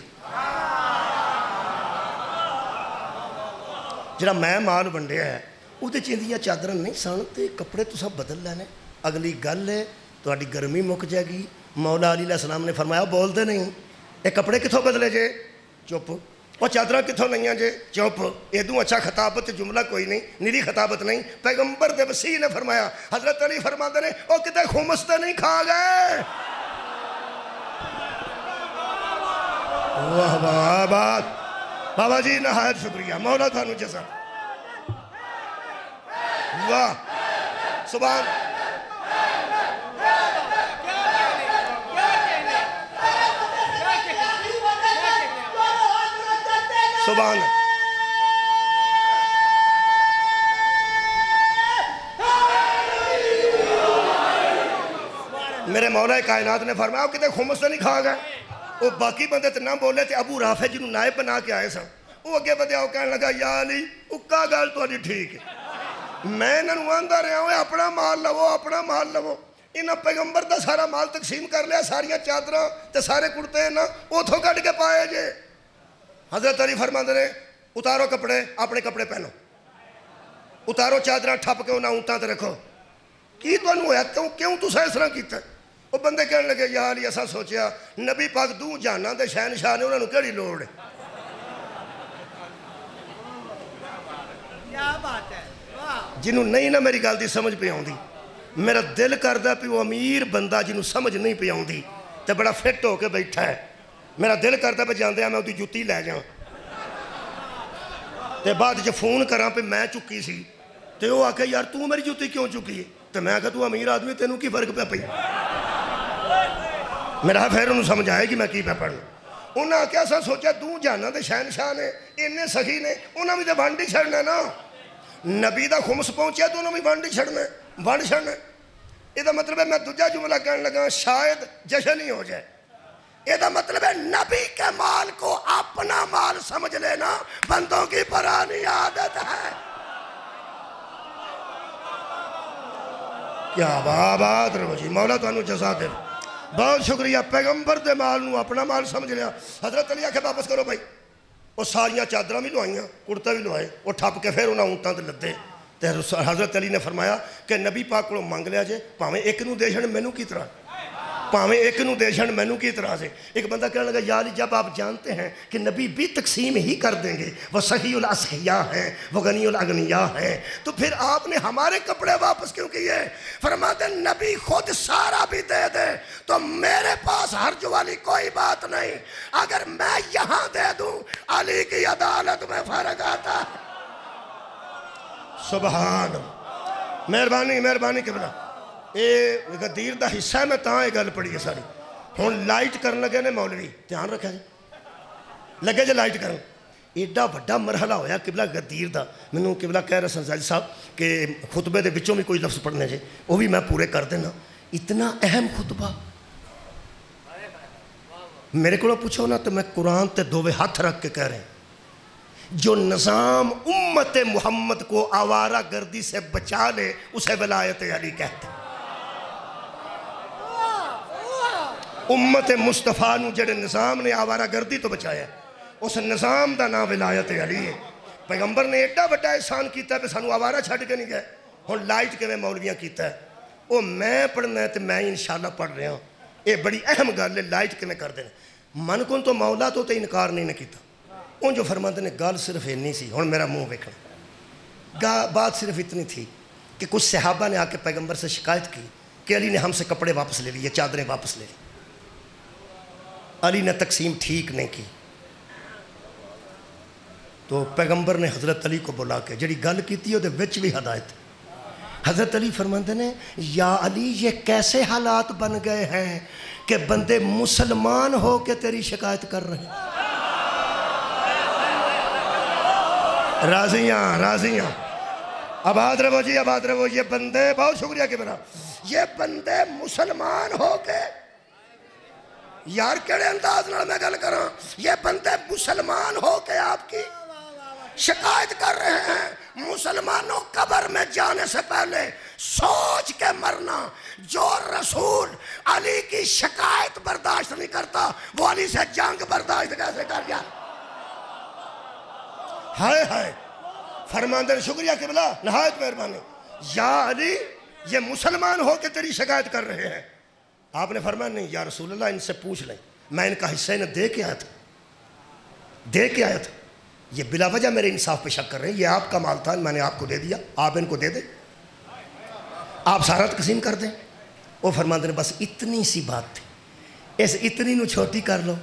جڑا میں مال ونڈیا ہے او دے چیندیاں چادراں نہیں سن تے کپڑے تو سب بدل لینے. اگلی گل ہے تہاڈی گرمی مک جائے گی. مولا علی علیہ السلام نے فرمایا بول دے نہیں اے کپڑے کتھوں بدلے جے؟ چپ. وہ چادراں کتھوں لئیاں جے؟ چپ. ادوں اچھا خطابت جملہ کوئی نہیں نیری خطابت نہیں. پیغمبر دے وسیع نے فرمایا حضرت علی فرماندے نے او کتے خمس تے نہیں کھا گئے. واہ واہ بات بابا جی نہایت شکریہ مولا تھانوں جزا. واہ سبحان سبحان میرے مولا کائنات نے فرمایا وہ کتے خمس سے نہیں کھا گئے. وہ باقی بندے تے نہ بولے تے ابو رافع جنہوں نائب بنا کے آئے سن وہ اگے بدیا وہ کہنے لگا یا علی اکا گل تہاڈی ٹھیک ہے میں انہاں نوں آندا رہا ہوں اپنا مال لو اپنا مال لو. انہاں پیغمبر دا سارا مال تقسیم کر لیا ساریاں چادراں تے سارے کرتے نا اتھوں کٹ کے پائے جے. حضرت علی فرماندے نے اتارو کپڑے اپنے کپڑے پہنو اتارو چادراں ٹھپ کے انہاں اونٹاں تے رکھو. کی تانوں ہویا کیوں کیوں تساں اس طرح کیتا؟ وہ بندے کہنے لگے یا علی اساں سوچیا نبی پاک دو جہاناں دے شہنشاہ نے انہاں نوں کیڑی لوڑ ہے. کیا بات ہے جنہوں نہیں نہ میری گل دی سمجھ پہ آؤندی میرا دل کردا پی وہ امیر بندہ جنہوں سمجھ نہیں پہ آؤندی تے بڑا فٹ ہو کے بیٹھا ہے میرا دل کردا پہ جاندے ہیں میں اودی جُتی لے جاؤں تے بعد جو فون کراں پہ میں چکی سی تے وہ آکھے یار تو میری جُتی کیوں چکی ہے تے میں کہا تو امیر آدمی تینوں کی فرق پہ پئی. میرا پھر انہوں سمجھ آئے کہ میں کی پہ پڑھنا. انہاں آکھیا اساں سوچا دو جہاناں دے شہنشاہ نے اننے سخی نے انہاں بھی تے ونڈ ہی چھڑنا نا. نبی دا خمس پہنچیا تو انہوں بھی ونڈ ہی چھڑنا ونڈ چھڑنا. یہ دا مطلب ہے میں دوجا جملہ کہنے لگا شاید جشن ہی ہو جائے. یہ دا مطلب ہے نبی کے مال کو اپنا مال سمجھ لینا بندوں کی پرانی عادت ہے. کیا بات رہو جی مولا تو انہوں جزا دے. بہت شکریہ پیغمبر دے مال نو اپنا مال سمجھ لیا. حضرت علی آکھے واپس کرو بھائی. وہ ساریاں چادراں بھی لوائیاں کرتا بھی لوائے وہ ٹھپ کے پھر انہاں اونٹاں تے لدے. تے حضرت علی نے فرمایا کہ نبی پاک کو مانگ لیا جے پاویں ایک نو دے چھڑ مینوں کی طرح پاویں ایک نو دے چھڑ مینوں کی طرح سے. ایک بندہ کہنے لگا یا علی جب آپ جانتے ہیں کہ نبی بھی تقسیم ہی کر دیں گے وہ سخی الاسخیاء ہیں وہ غنی الاغنیاء ہیں تو پھر آپ نے ہمارے کپڑے واپس کیوں کیے؟ فرماتے نبی خود سارا بھی دے دے تو میرے پاس حرج والی کوئی بات نہیں. اگر میں یہاں دے دوں علی کی عدالت میں فرق آتا ہے. سبحان مہربانی مہربانی قبلہ. اے غدیر دا حصہ ہے میں تاں یہ گل پڑھی ہے ساری. ہن لائٹ کرن لگے نے مولوی دھیان رکھا جی لگے جے لائٹ کرن. ایڈا بڑا مرحلہ ہویا قبلہ غدیر دا. مینوں قبلہ کہہ رہے سن زاہد صاحب کہ خطبے دے وچوں بھی کوئی لفظ پڑھنے جے وہ بھی میں پورے کر دینا. اتنا اہم خطبہ میرے کو پوچھو نا تو میں قرآن تے دووے ہاتھ رکھ کے کہہ رہے ہیں جو نظام امت محمد کو آوارہ گردی سے بچا لے اسے ولایت علی کہتے ہیں. امت مصطفیٰ نو جڑے نظام نے آوارہ گردی تو بچایا اس نظام دا نام ولایت علی ہے. پیغمبر نے ایڈا بڑا احسان کیتا ہے کہ سانو آوارہ چھڑ کے نہیں گئے. ہوں لائٹ کیویں مولویاں کیتا ہے وہ میں پڑھنا ہے تو میں انشاءاللہ پڑھ رہا ہوں یہ بڑی اہم گل ہے لائٹ کیویں کر دیں من کن تو مولا تو تے انکار نہیں نہ کیتا ان جو فرماتے نے گل صرف اینی سی ہوں میرا منہ ویکھنا گا بات صرف اتنی تھی کہ کچھ صحابہ نے آ کے پیغمبر سے شکایت کی کہ علی نے ہم سے کپڑے واپس لے لیے چادریں واپس لے لی علی نے تقسیم ٹھیک نہیں کی تو پیغمبر نے حضرت علی کو بلا کے جڑی گل کیتی وہ وچ بھی ہدایت حضرت علی فرماتے نے یا علی یہ کیسے حالات بن گئے ہیں کہ بندے مسلمان ہو کے تیری شکایت کر رہے ہیں راضیاں راضیاں آباد رہو جی آباد رہو یہ بندے بہت شکریہ کہ میرا یہ بندے مسلمان ہو کے یار کیڑے انداز نال میں گل کراں یہ بندے مسلمان ہو کے آپ کی شکایت کر رہے ہیں مسلمانوں قبر میں جانے سے پہلے سوچ کے مرنا جو رسول علی کی شکایت برداشت نہیں کرتا وہ علی سے جنگ برداشت کیسے کر گیا ہائے ہائے فرماندے شکریہ قبلہ نہایت مہربانی یا علی یہ مسلمان ہو کے تیری شکایت کر رہے ہیں آپ نے فرمایا نہیں یا رسول اللہ ان سے پوچھ لیں میں ان کا حصہ انہیں دے کے آیا تھا دے کے آیا تھا یہ بلا وجہ میرے انصاف پہ شک کر رہے ہیں یہ آپ کا مال تھا میں نے آپ کو دے دیا آپ ان کو دے دیں آپ سارا تقسیم کر دیں وہ فرماندے بس اتنی سی بات تھی اس اتنی نو چھوٹی کر لو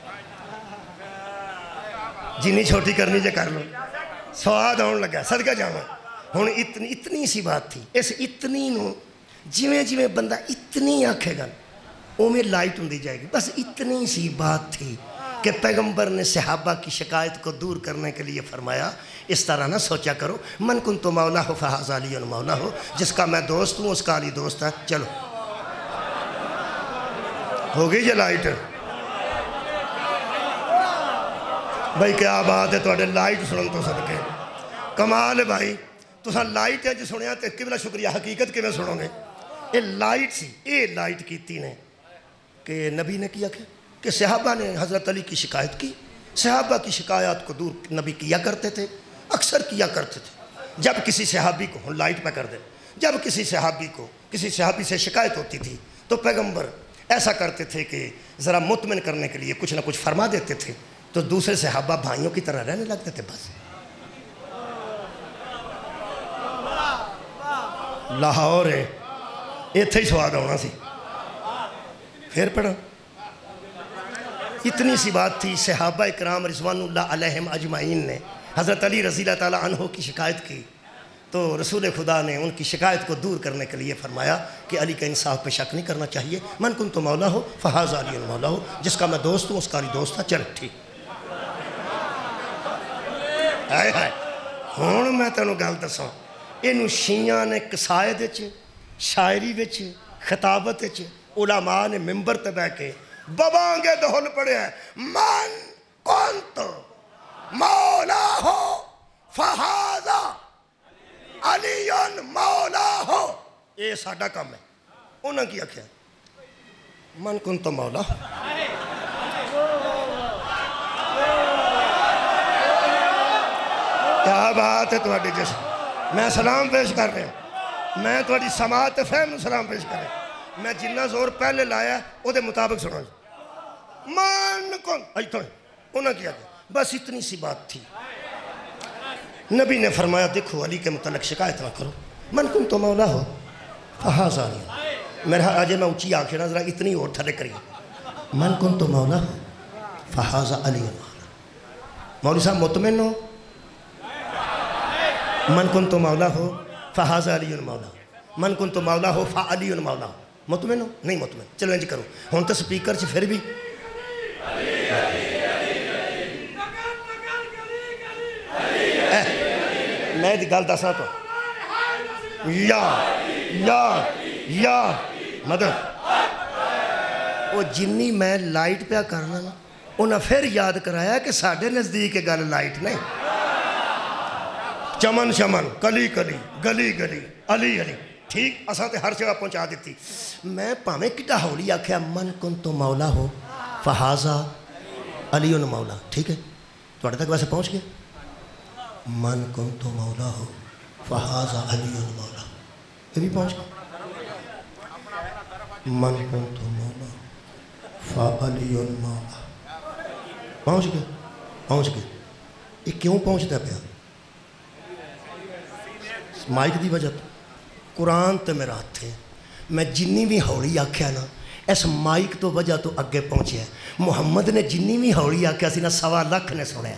جنی چھوٹی کرنی جے کر لو سواد آن لگا صدقہ جاواں ہوں اتنی اتنی سی بات تھی اس اتنی نو جویں جویں بندہ اتنی آکھے گا اویں لائٹ ہوندی جائے گی بس اتنی سی بات تھی کہ پیغمبر نے صحابہ کی شکایت کو دور کرنے کے لیے فرمایا اس طرح نہ سوچا کرو من کن تو مولا ہو فہذا علی مولا ہو جس کا میں دوست ہوں اس کا علی دوست ہے چلو ہو گئی یہ لائٹ بھائی کیا بات ہے تو لائٹ سنن تو صدقے کمال ہے بھائی تو سن لائٹ ہے جو سنیا تو قبلہ شکریہ حقیقت کے میں سنو گے یہ لائٹ سی یہ لائٹ کیتی نے کہ نبی نے کیا کیا کہ صحابہ نے حضرت علی کی شکایت کی صحابہ کی شکایات کو دور نبی کیا کرتے تھے اکثر کیا کرتے تھے جب کسی صحابی کو ہم لائٹ پہ کر دیں جب کسی صحابی کو کسی صحابی سے شکایت ہوتی تھی تو پیغمبر ایسا کرتے تھے کہ ذرا مطمئن کرنے کے لیے کچھ نہ کچھ فرما دیتے تھے تو دوسرے صحابہ بھائیوں کی طرح رہنے لگتے تھے بس لاہور ہے اتھے ہی سواد ہونا سی پھر پڑھا اتنی سی بات تھی صحابہ اکرام رضوان اللہ علیہم اجمعین نے حضرت علی رضی اللہ تعالیٰ عنہ کی شکایت کی تو رسول خدا نے ان کی شکایت کو دور کرنے کے لیے فرمایا کہ علی کا انصاف پہ شک نہیں کرنا چاہیے من کن تو مولا ہو فہذا علی مولا ہو جس کا میں دوست ہوں اس کا علی دوست تھا چل ٹھیک آئے آئے ہون میں تینوں گل دساں انہوں شیعہ نے قصائد وچ شاعری وچ خطابت وچ علماء نے ممبر تے بیٹھ کے ببانگے دہل پڑے ہیں من کنت مولا ہو فہذا علی مولا ہو یہ ساڈا کام ہے انہوں نے کیا کیا من کنت مولا ہو کیا بات ہے تہاڈی جسم میں سلام پیش کر رہا ہوں میں تہاڈی سماعت فہم سلام پیش کر رہا ہوں میں جنہ زور پہلے لایا وہ دے مطابق سنو من کن ایتھوں انہوں نے کیا بس اتنی سی بات تھی نبی نے فرمایا دیکھو علی کے متعلق شکایت نہ کرو من کن تو مولا ہو فہذا علی میرا آجے میں اونچی آنکھیں نہ ذرا اتنی اور تھلے کریے من کن تو مولا ہو فہذا علی مولا مولوی صاحب مطمئن ہو من کن تو مولا ہو فہذا علی مولا من کن تو مولا ہو فعلی مولا مطمئن ہو نہیں مطمئن چلو انج کرو ہون تو سپیکر سے پھر بھی میں دی گل دسنا تو یا یا یا مدد وہ جنی میں لائٹ پہ کرنا نا انہیں پھر یاد کرایا کہ ساڑھے نزدیک گل لائٹ نہیں چمن چمن کلی کلی گلی گلی علی علی ٹھیک اساں تے ہر جگہ پہنچا دیتی میں پاویں کڈا ہولی آکھیا من کن تو مولا ہو فہذا علی مولا ٹھیک ہے تھوڑے تک ویسے پہنچ گیا من کن تو مولا ہو فہذا علی مولا یہ بھی پہنچ گئے من کنت مولا فعلی مولا پہنچ گئے پہنچ گئے یہ کیوں پہنچتا پیا مائک دی وجہ تو قرآن تے میرا ہاتھ ہے میں جنی بھی ہولی آکھیا نا اس مائک تو وجہ تو اگے پہنچے ہیں محمد نے جنی بھی ہولی آکھیا سی نا سوا لکھ نے سنے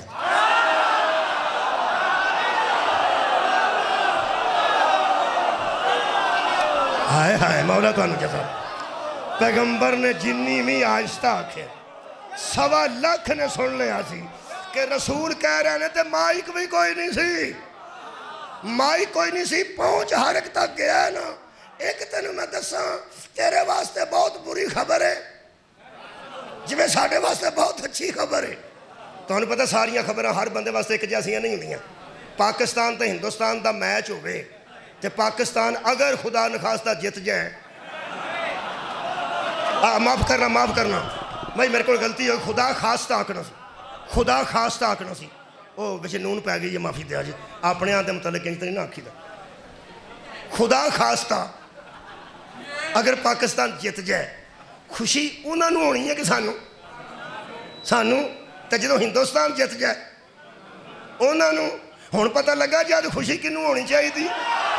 ہائے ہائے مولا تو انہوں جیسا پیغمبر نے جنی بھی آہستہ آکھے سوا لکھ نے سن لیا سی کہ رسول کہہ رہے ہیں تے مائک بھی کوئی نہیں سی مائک کوئی نہیں سی پہنچ ہر ایک تک گیا ہے نا ایک تینوں میں دساں تیرے واسطے بہت بری خبر ہے جی میں ساڑھے واسطے بہت اچھی خبر ہے تو انہوں پتہ ساریاں خبریں ہر بندے واسطے ایک جیسیاں نہیں ہوندیاں پاکستان تے ہندوستان دا میچ ہوئے تے پاکستان اگر خدا نخواستہ جت جائے معاف کرنا معاف کرنا بھائی میرے کو غلطی ہوئی خدا خواستہ آکنا سی خدا خواستہ آکنا سی او بچے نون پہ گئی یہ معافی دیا جی اپنے آن دے متعلق انج تری نہ آکھی دا خدا خواستہ اگر پاکستان جت جائے خوشی انہوں نے ہونی ہے کہ سانو سانو تے جدوں ہندوستان جت جائے انہوں نے ہون پتہ لگا جاد خوشی کنوں ہونی چاہیے تھی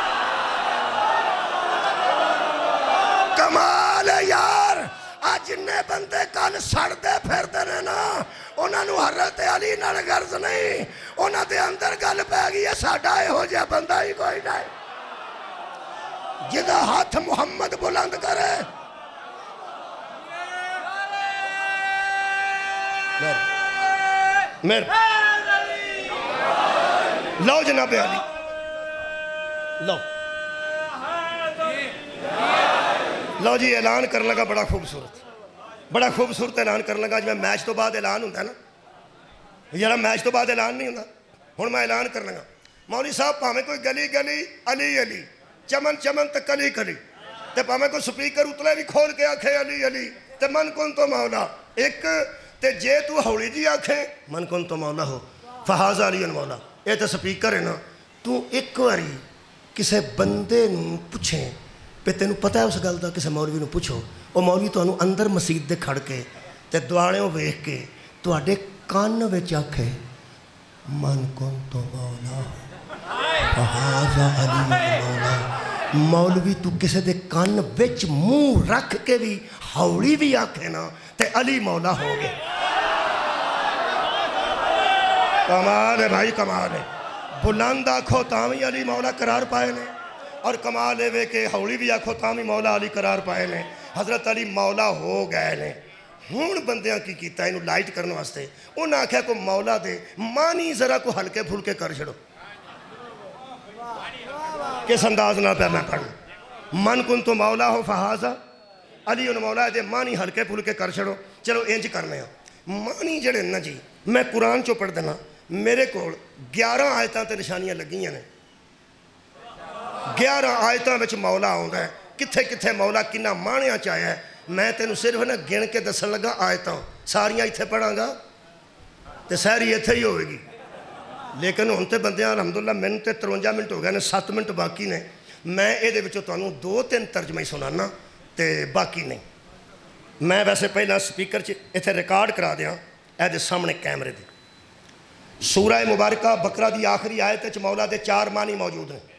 کمال ہے یار آج جنہیں بندے کل سڑ دے پھر دینے نا انہوں نے حضرت علی نال غرض نہیں انہوں دے اندر گل پہ گئی ہے ساڑھا ہو جائے بندہ ہی کوئی نہیں جدہ ہاتھ محمد بلند کرے میر لو جناب علی لو لو جی اعلان کرنے لگا بڑا خوبصورت بڑا خوبصورت اعلان کرنے لگا جب میں میچ تو بعد اعلان ہوتا ہے نا یارا میچ تو بعد اعلان نہیں ہوتا ہوں میں اعلان کرنے لگا مولوی صاحب پاہمیں کوئی گلی گلی علی علی چمن چمن تے کلی کلی تے پاہمیں کوئی سپیکر اتلے بھی کھول کے آکھے علی علی تے من کن تو مولا ایک تے جے تو ہولی جی آکھے من کن تو مولا ہو فہاز علی مولا اے تے سپیکر ہے نا تو ایک واری کسے بندے نو پوچھیں پہ تینوں پتہ ہے اس گل دا کسے مولوی نو پوچھو وہ مولوی تو انہوں اندر مسجد دے کھڑ کے تے دعاڑیوں ویکھ کے تو آڈے کان وچ آکھے من کن تو مولا فہاز علی مولا مولوی تو کسے دے کان وچ منہ رکھ کے بھی ہولی بھی آکھے نا تے علی مولا ہو گئے کمال ہے بھائی کمال ہے بلند آکھو تامی علی مولا قرار پائے نے اور کمال ہے کہ ہولی بھی آکھو تامی مولا علی قرار پائے نے حضرت علی مولا ہو گئے نے ہون بندیاں کی کیتا ہے انہوں لائٹ کرنے واسطے انہوں آکھا کو مولا دے مانی ذرا کو ہلکے پھلکے کر چھڑو کس انداز نہ پہ میں پڑھوں من کن تو مولا ہو فہازا علی انہوں مولا دے مانی ہلکے پھلکے کر چھڑو چلو انج کرنے ہیں مانی جڑے نا جی میں قرآن چو پڑھ دینا میرے کو گیارہ آیتاں تے نشانیاں لگیاں نے گیارہ آیتاں وچ مولا آندا ہے کتھے کتھے مولا کنہ مانیا چاہیا ہے میں تینوں صرف نا گن کے دسن لگا آیتاں ساریاں اتھے پڑھاں گا تے ساری اتھے ہی ہوئے گی لیکن ہونتے بندیاں الحمدللہ میں تے ترونجا منٹ ہو گئے نے سات منٹ باقی نے میں اے دے وچوں تانوں دو تین ترجمہ ہی سنانا تے باقی نہیں میں ویسے پہلا سپیکر چ اتھے ریکارڈ کرا دیاں اے دے سامنے کیمرے دے سورہ مبارکہ بقرہ دی آخری آیت وچ مولا دے چار معنی موجود ہیں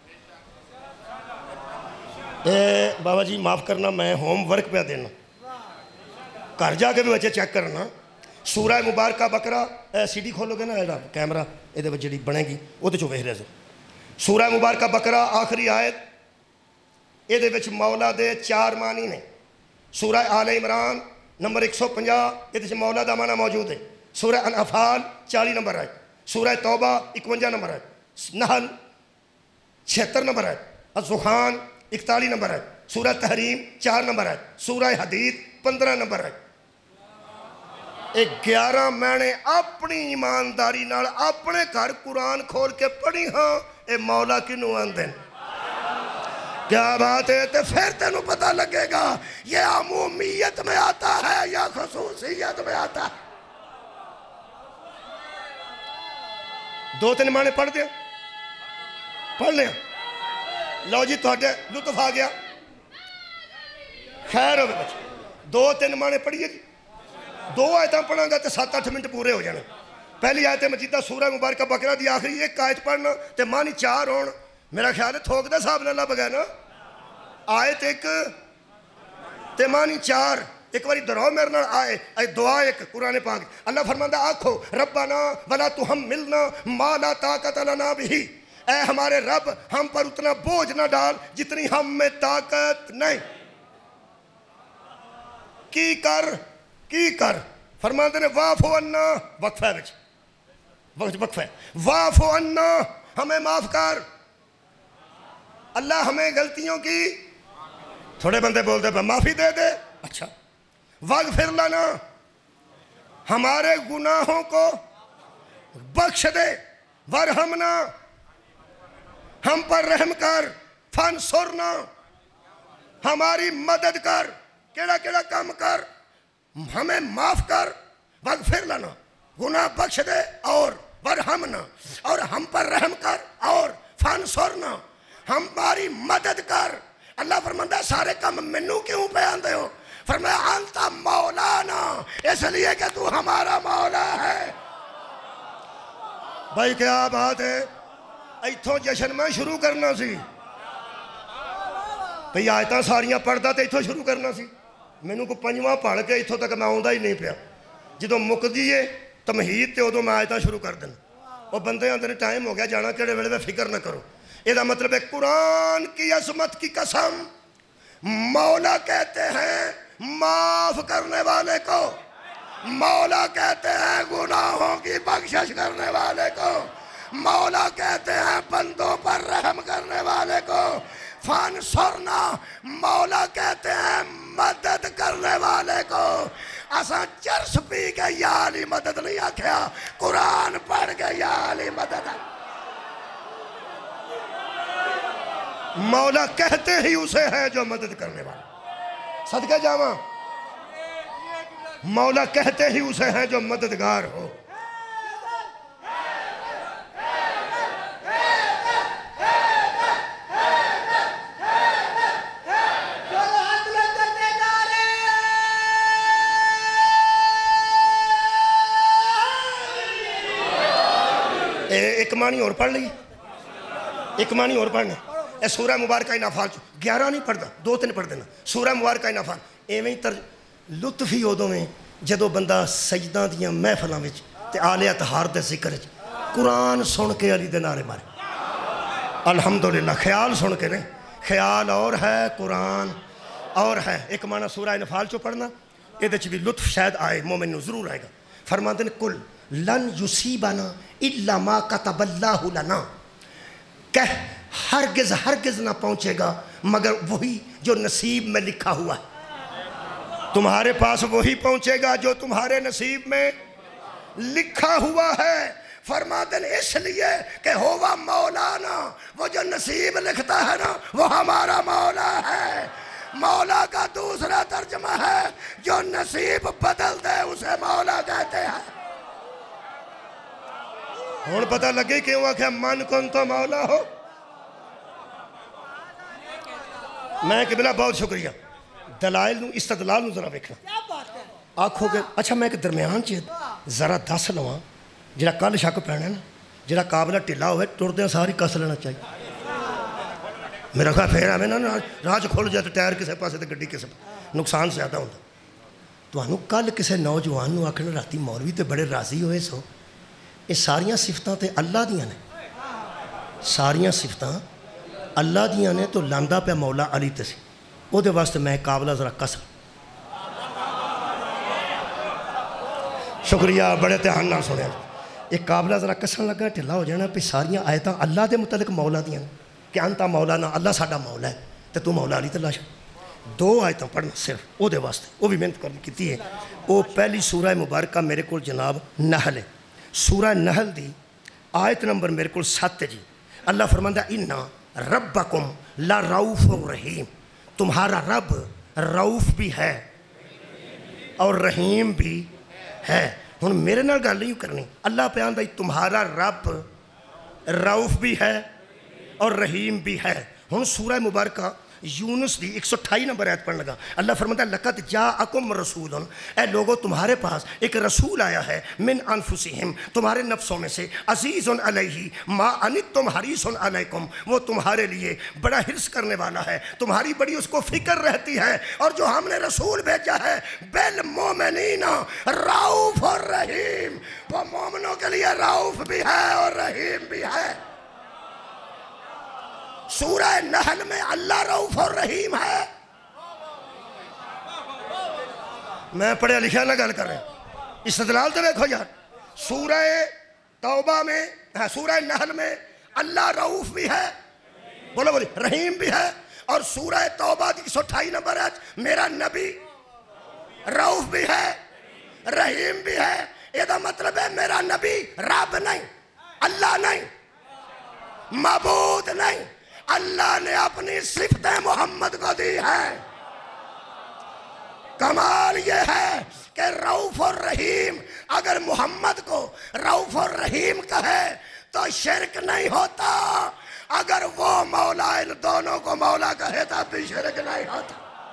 اے بابا جی معاف کرنا میں ہوم ورک پہ دینا گھر جا کے بھی بچے چیک کرنا سورہ مبارکہ بقرہ سی ڈی کھولو گے نا ایڈا کیمرہ ایدے وچ جڑی بنے گی وہ تے چو ویکھ رہے سو سورہ مبارکہ بقرہ آخری آیت ایدے وچ مولا دے چار معنی نے سورہ آل عمران نمبر ایک سو پنجا ایدے وچ مولا دا معنی موجود ہے سورہ انفال چالی نمبر ہے سورہ توبہ اکونجا نمبر ہے نحل چھہتر نمبر ہے الزخان اکتالی نمبر ہے سورہ تحریم چار نمبر ہے سورہ حدید پندرہ نمبر ہے ایک گیارہ میں نے اپنی ایمانداری نال اپنے گھر قرآن کھول کے پڑھی ہاں اے مولا کی نواندن کیا بات ہے تو پھر تینوں پتہ لگے گا یہ عمومیت میں آتا ہے یا خصوصیت میں آتا ہے دو تین معنی پڑھ دیں پڑھ لیں لو جی تھوڑے لطف آ گیا خیر ہوئے بچے دو تین مانے پڑھیے جی دو آیتاں پڑھاں گا تو سات آٹھ منٹ پورے ہو جانے پہلی آیت مجیدہ سورہ مبارکہ بقرہ دی آخری ایک آیت پڑھنا تے مانی چار ہون میرا خیال ہے تھوک دا صاحب اللہ بگیا نا آیت ایک تے مانی چار ایک باری دراؤ میرے نال آئے اے دعا ایک قرآن پاک اللہ فرماندہ آکھو ربنا ولا تحملنا ما لا طاقت لنا بھی اے ہمارے رب ہم پر اتنا بوجھ نہ ڈال جتنی ہم میں طاقت نہیں کی کر کی کر فرماندے نے وعفو عنا وقفہ بچ وقفہ وعفو عنا ہمیں معاف کر اللہ ہمیں غلطیوں کی تھوڑے بندے بولتے ہیں معافی دے دے اچھا واغفر لنا ہمارے گناہوں کو بخش دے ورحمنا ہم پر رحم کر فانصرنا ہماری مدد کر کیڑا کیڑا کام کر ہمیں معاف کر واغفر لنا گناہ بخش دے اور ورحمنا اور ہم پر رحم کر اور فانصرنا ہماری مدد کر اللہ فرماندہ سارے کام منو کیوں پہ آندے ہو فرمایا انتا مولانا اس لیے کہ تو ہمارا مولا ہے بھائی کیا بات ہے ایتھوں جشن میں شروع کرنا سی بھئی آیتاں ساریاں پڑھدا تے ایتھوں شروع کرنا سی میں نے کو پنجواں پڑھ کے ایتھوں تک میں آؤں ہی نہیں پیا جدوں مک دیئے تمہید تے ادوں میں آیتاں شروع کر دینا اور بندے اندر ٹائم ہو گیا جانا کیڑے ویلے میں فکر نہ کرو یہ دا مطلب ہے قرآن کی عظمت کی قسم مولا کہتے ہیں معاف کرنے والے کو مولا کہتے ہیں گناہوں کی بخشش کرنے والے کو مولا کہتے ہیں بندوں پر رحم کرنے والے کو فانصرنا مولا کہتے ہیں مدد کرنے والے کو اساں چرس پی کے یا علی مدد نہیں آکھیا قرآن پڑھ کے یا علی مدد مولا کہتے ہی اسے ہے جو مدد کرنے والا صدقہ جاواں مولا کہتے ہی اسے ہے جو مددگار ہو ایک معنی اور پڑھ لئی ایک معنی اور پڑھنے اے سورہ مبارکہ انفال گیارہ نہیں پڑھدا دو تین پڑھ دینا سورہ مبارکہ انفال ایویں تر لطف ہی ادوں میں جدو بندہ سجداں دیاں محفلاں وچ تے آل اطہار دے ذکر وچ قرآن سن کے علی دے نعرے مارے الحمدللہ خیال سن کے نہیں خیال اور ہے قرآن اور ہے ایک معنی سورہ انفال چو پڑھنا یہ دے چ بھی لطف شاید آئے مومن نو ضرور آئے گا فرماتے ہیں کل لن یصیبنا الا ما کتب اللہ لنا کہ ہرگز ہرگز نہ پہنچے گا مگر وہی جو نصیب میں لکھا ہوا ہے تمہارے پاس وہی پہنچے گا جو تمہارے نصیب میں لکھا ہوا ہے فرماتے ہیں اس لیے کہ ہوا مولانا وہ جو نصیب لکھتا ہے نا وہ ہمارا مولا ہے مولا کا دوسرا ترجمہ ہے جو نصیب بدل دے اسے مولا کہتے ہیں ہون پتہ لگے کیوں آکھے من کن تو مولا ہو میں قبلہ بہت شکریہ دلائل نو استدلال نو ذرا ویکھنا آکھو گے اچھا میں ایک درمیان چیز ذرا دس لواں جڑا کل شک پینا ہے نا جڑا قابلہ ٹھلا ہوئے ٹردیاں ساری کس لینا چاہیے میرا خواہ پھر ہمیں نا راہ چ کھل جائے تو ٹائر کسے پاسے تے گڈی کسے نقصان زیادہ ہوتا تو انہوں کل کسے نوجوان نو آکھنا راتی مولوی تے بڑے راضی ہوئے سو یہ ساریاں صفتاں تے اللہ دیاں نے ساریاں صفتاں اللہ دیاں نے تو لاندہ پہ مولا علی تے سی او دے واسطے میں قابلہ ذرا کسر شکریہ بڑے تہان نہ سنے ایک قابلہ ذرا کسر لگا ٹھلا ہو جانا پہ ساریاں آیتاں اللہ دے متعلق مولا دیاں کہ انتا مولانا اللہ ساڈا مولا ہے تے تو مولا علی تلاشا دو آیتاں پڑھنا صرف او دے واسطے وہ بھی محنت کرنی کیتی ہے وہ پہلی سورہ مبارکہ میرے کول جناب نحل ہے سورہ نحل دی آیت نمبر میرے کول سات جی اللہ فرماندہ اِنَّا ربکم لا رؤوف الرحیم تمہارا رب رؤوف بھی ہے اور رحیم بھی ہے ہن میرے نال گل نہیں کرنی اللہ پہ آندا تمہارا رب رؤوف بھی ہے اور رحیم بھی ہے ہن سورہ مبارکہ یونس دی ایک سو اٹھائی نمبر آیت پڑھنے لگا. اللہ فرماتا ہے لقد جاءکم رسول، اے لوگوں تمہارے پاس ایک رسول آیا ہے، من انفسہم تمہارے نفسوں میں سے، عزیز علیہ ما عنتم حریص علیکم، وہ تمہارے لیے بڑا حرص کرنے والا ہے، تمہاری بڑی اس کو فکر رہتی ہے. اور جو ہم نے رسول بھیجا ہے بالمؤمنین رؤوف الرحیم، وہ مومنوں کے لیے رؤوف بھی ہے اور رحیم بھی ہے. سورہ نحل میں اللہ رؤوف اور رحیم ہے. میں پڑھے لکھا نہ گل کر رہا ہوں، استدلال تو دیکھو یار. سورہ توبہ میں، سورہ نحل میں اللہ رؤوف بھی ہے، بولو بولی رحیم بھی ہے. اور سورہ توبہ ایک سو اٹھائی نمبر ہے میرا نبی رؤوف بھی ہے رحیم بھی ہے. یہ مطلب ہے میرا نبی رب نہیں، اللہ نہیں، معبود نہیں، اللہ نے اپنی صفتیں محمد کو دی ہے. کمال یہ ہے کہ رؤوف الرحیم اگر محمد کو رؤوف الرحیم کہے تو شرک نہیں ہوتا، اگر وہ مولا ان دونوں کو مولا کہے تو بھی شرک نہیں ہوتا.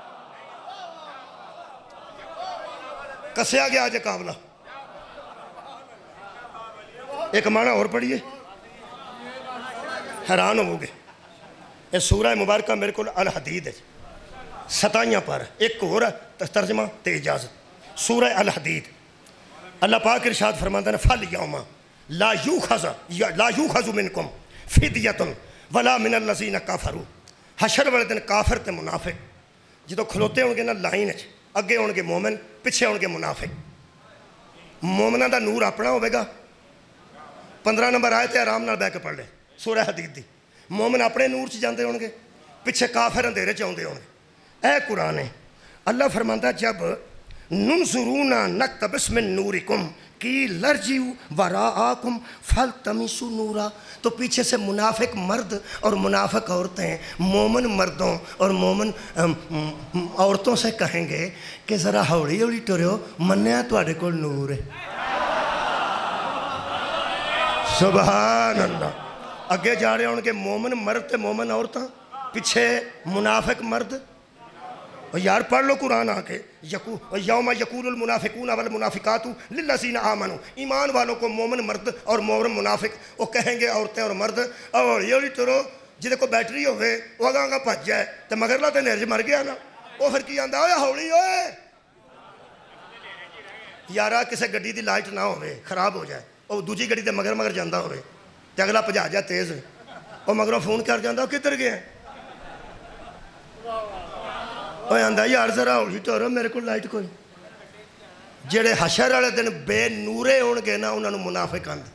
کسیا گیا آج قابلہ. ایک معنی اور پڑھیے، حیران ہو گے. یہ سورہ مبارکہ میرے کو الحدید ہے، ستائیاں پر ایک اور ترجمہ تے اجازت. سورہ الحدید اللہ پاک ارشاد فرماتا ہے فَالْيَوْمَ لَا يُوخَذَ لَا يُوخَذُ مِنْكُمْ فِدْيَةٌ وَلَا مِنَ الَّذِينَ كَفَرُوا. حشر والے دن کافر تے منافق جدو کھلوتے ہوں گے نا لائن ہے، اگے ہوں گے مومن، پیچھے ہوں گے منافق. مومنہ دا نور اپنا ہوئے گا. پندرہ نمبر آئے تھے آرام نال بے کے پڑھ لے سورہ حدید دی. مومن اپنے نور چ جاندے ہوں گے، پیچھے کافر اندھیرے چ آندے ہوں گے. اے قرآن ہے اللہ فرماتا جب ننظرونا نقتبس من نورکم کی لرجیو وراءکم فالتمسوا نورا، تو پیچھے سے منافق مرد اور منافق عورتیں مومن مردوں اور مومن عورتوں سے کہیں گے کہ ذرا ہولی ہولی ٹریو، منیا تواڈے کول نور ہے. سبحان اللہ. اگے جا رہے ہوں گے مومن مرد تے مومن عورتاں، پیچھے منافق مرد. اور یار پڑھ لو قرآن آ کے، یوم یقول المنافقون والمنافقات للذین آمنوا، ایمان والوں کو مومن مرد اور مومن منافق وہ کہیں گے عورتیں اور مرد ہولی ہولی ٹرو. جہدے کو بیٹری ہوئے وہ اگاں گا بھج جائے تو مگرلا تو نرج مر گیا نا، وہ پھر کی آندا ہوئے ہولی ہوئے. یارا کسے گڈی دی لائٹ نہ ہوئے خراب ہو جائے، وہ دوجی گڈی دے مگر مگر جاندہ ہوئے تے اگلا بھجا جائے تیز، وہ مگروں فون کر جاندہ کدھر گئے. وہ آندا یار ذرا ہولی ٹورو میرے کو لائٹ کوئی. جڑے حشر والے دن بے نورے ہون گے نا انہاں نوں منافق آندے.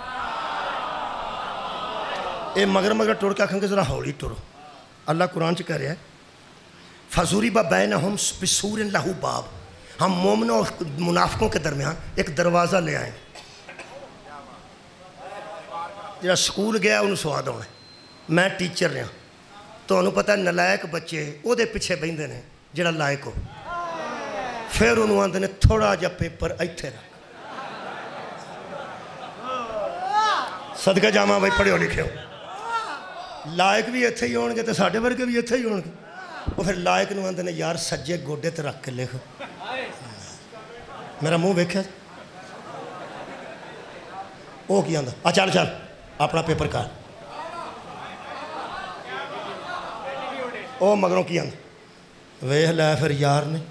اے مگر مگر ٹور کے آکھن گے ذرا ہولی ٹورو. اللہ قرآن چ کہہ رہا ہے فَضُرِبَ بَيْنَهُمْ بِسُورٍ لَهُ بَابٌ، ہم مومنوں اور منافقوں کے درمیان ایک دروازہ لے آئیں. جڑا سکول گیا انہوں سواد ہونا. میں ٹیچر رہا تو انہوں پتہ ہے نلائق بچے وہ دے پیچھے بہندے نے جڑا لائق ہو، پھر انہوں آندے نے تھوڑا جا پیپر ایتھے رکھ. صدقہ جامعہ بھائی پڑھے ہو لکھے ہو، لائق بھی ایتھے ہی ہون گے تو ساڈے ورگے بھی ایتھے ہی ہون گے. وہ پھر لائق نوں آندے نے یار سجے گوڈے تے رکھ کے لکھ. میرا منہ ویکھیا وہ کی آندا آ چل چل اپنا پیپر کر. او مگروں کی آندا ویکھ لے پھر یار نے.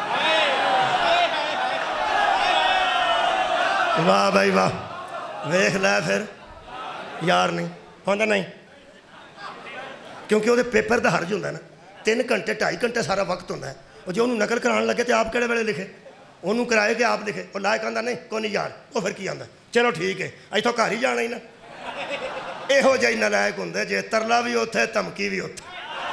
واہ بھائی واہ، ویکھ لے پھر یار نہیں ہوندا نہیں، کیونکہ وہ پیپر دا حرج ہوتا ہے نا. تین گھنٹے ڈھائی گھنٹے سارا وقت ہوتا ہے. وہ جو انہوں نقل کران لگے تو آپ کہڑے ویلے لکھے، انہوں کرائے کہ آپ لکھے. وہ لائق آندا نہیں کوئی نہیں یار. وہ پھر کی آندا چلو ٹھیک ہے اتوں گھر ہی جانا ہی نا. یہو جہی نلائق ہوں جی ترلا بھی اتنے دھمکی بھی اتنے.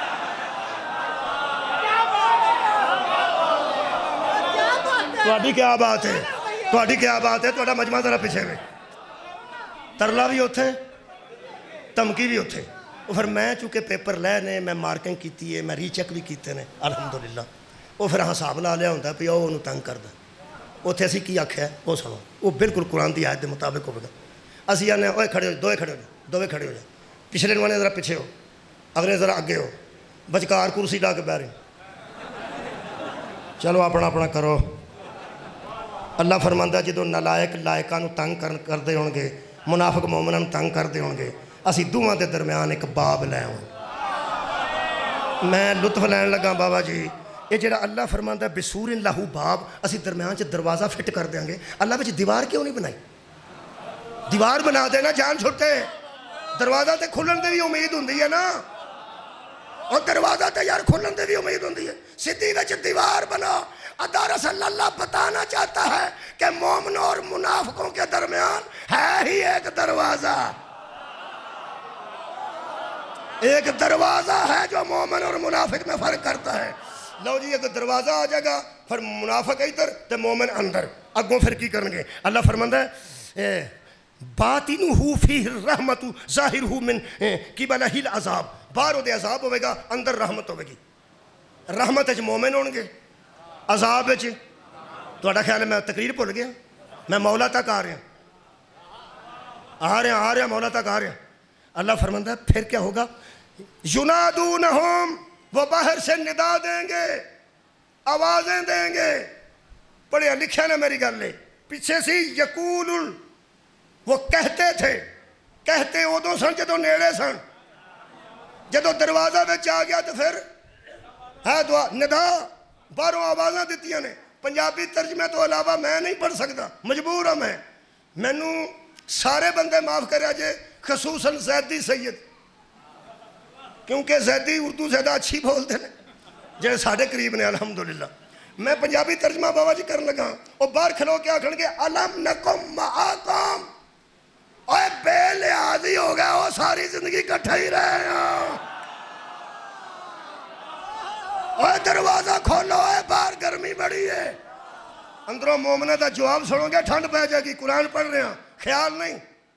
تہاڈی کیا بات ہے، تہاڈی کیا بات ہے، تہاڈا مجمع ذرا پیچھے میں. ترلا بھی اتنے دھمکی بھی اتنے. وہ پھر میں چونکہ پیپر لے نے میں مارکنگ کیتی ہے، میں ری چیک بھی کیتے ہیں الحمدللہ. وہ پھر حساب لا لیا ہوتا پی وہ تنگ کردا. اتنے اسی کی آخیا وہ سنو، وہ بالکل قرآن کی آیت کے مطابق ہوگا. اسی آنے اوے کھڑے ہو، دوے کھڑے ہو جائے، دوے کھڑے ہو جائے. پچھلے نوانے ذرا پیچھے ہو، اگلے ذرا اگے ہو بچکار کرسی ڈا کے بہ رہے چلو اپنا اپنا کرو اللہ فرماندا جدوں نالائق لائقاں نو تنگ کردے ہون گے منافق مومناں نو تنگ کردے ہون گے اسی دوواں دے درمیان ایک باب لے آواں میں لطف لین لگا بابا جی یہ جڑا اللہ فرماندا بسور لہو باب اسی درمیان چ دروازہ فٹ کر دیاں گے اللہ وچ دیوار کیوں نہیں بنائی دیوار بنا دینا جان چھٹے دروازہ تے کھلن دے بھی امید ہوندی ہے نا اور دروازہ تے یار کھلن دے بھی امید ہوندی ہے سیدھی وچ دیوار بنا دراصل اللہ بتانا چاہتا ہے کہ مومنوں اور منافقوں کے درمیان ہے ہی ایک دروازہ ایک دروازہ ہے جو مومن اور منافق میں فرق کرتا ہے لو جی ایک دروازہ آ جائے گا پھر منافق ادھر تے مومن اندر اگوں پھر کی کرن گے اللہ فرماندا ہے باطنہ فیہ الرحمت ظاہرہ من قبلہ العذاب باہر دے عذاب ہوئے گا اندر رحمت ہوئے گی رحمت وچ مومن ہون گے عذاب وچ تہاڈا خیال ہے میں تقریر بھول گیا میں مولا تک آ رہا آ رہا آ رہا مولا تک آ رہا اللہ فرماندا ہے پھر کیا ہوگا ینادونہم وہ باہر سے ندا دیں گے آوازیں دیں گے پڑھیا لکھیا نا میری گل لے پیچھے سی یقول وہ کہتے تھے کہتے ادو سن جدو نیڑے سن جدو دروازہ بچ آ گیا تو پھر ہے دعا ندا باہروں آوازاں دیتیاں نے پنجابی ترجمے تو علاوہ میں نہیں پڑھ سکتا مجبور ہوں میں مینو سارے بندے معاف کریا جے خصوصاً زیدی سید کیونکہ زیدی اردو زیادہ اچھی بولتے ہیں جیسے ساڑھے قریب نے الحمدللہ میں پنجابی ترجمہ بابا جی کرنے لگا اور باہر کھلو کے آکھن کے علم نکم معاکم اوہ بے لحاظی ہو گیا وہ ساری زندگی کٹھا ہی رہے ہیں اوہ دروازہ کھولو اوہ باہر گرمی بڑی ہے اندروں مومنہ دا جواب سنو گے ٹھنڈ پہ جائے گی قرآن پڑھ رہے ہیں خیال نہیں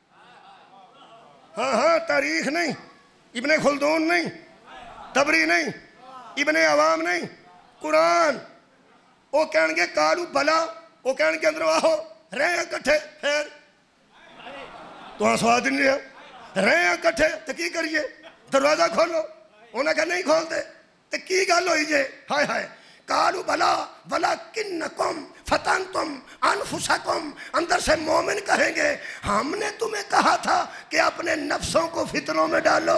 ہاں ہاں تاریخ نہیں ابن خلدون نہیں تبری نہیں ابن عوام نہیں قرآن وہ کہن گے کالو بلا وہ کہن گے اندر آہو رہے ہیں کٹھے پھر تو ہاں سواد نہیں لیا رہے ہیں کٹھے تو کی کریے دروازہ کھولو انہوں نے کہا نہیں کھولتے تو کی گل ہوئی جے ہائے ہائے کالو بلا ولیکنکم فتنتم انفسکم اندر سے مومن کہیں گے ہم نے تمہیں کہا تھا کہ اپنے نفسوں کو فتنوں میں ڈالو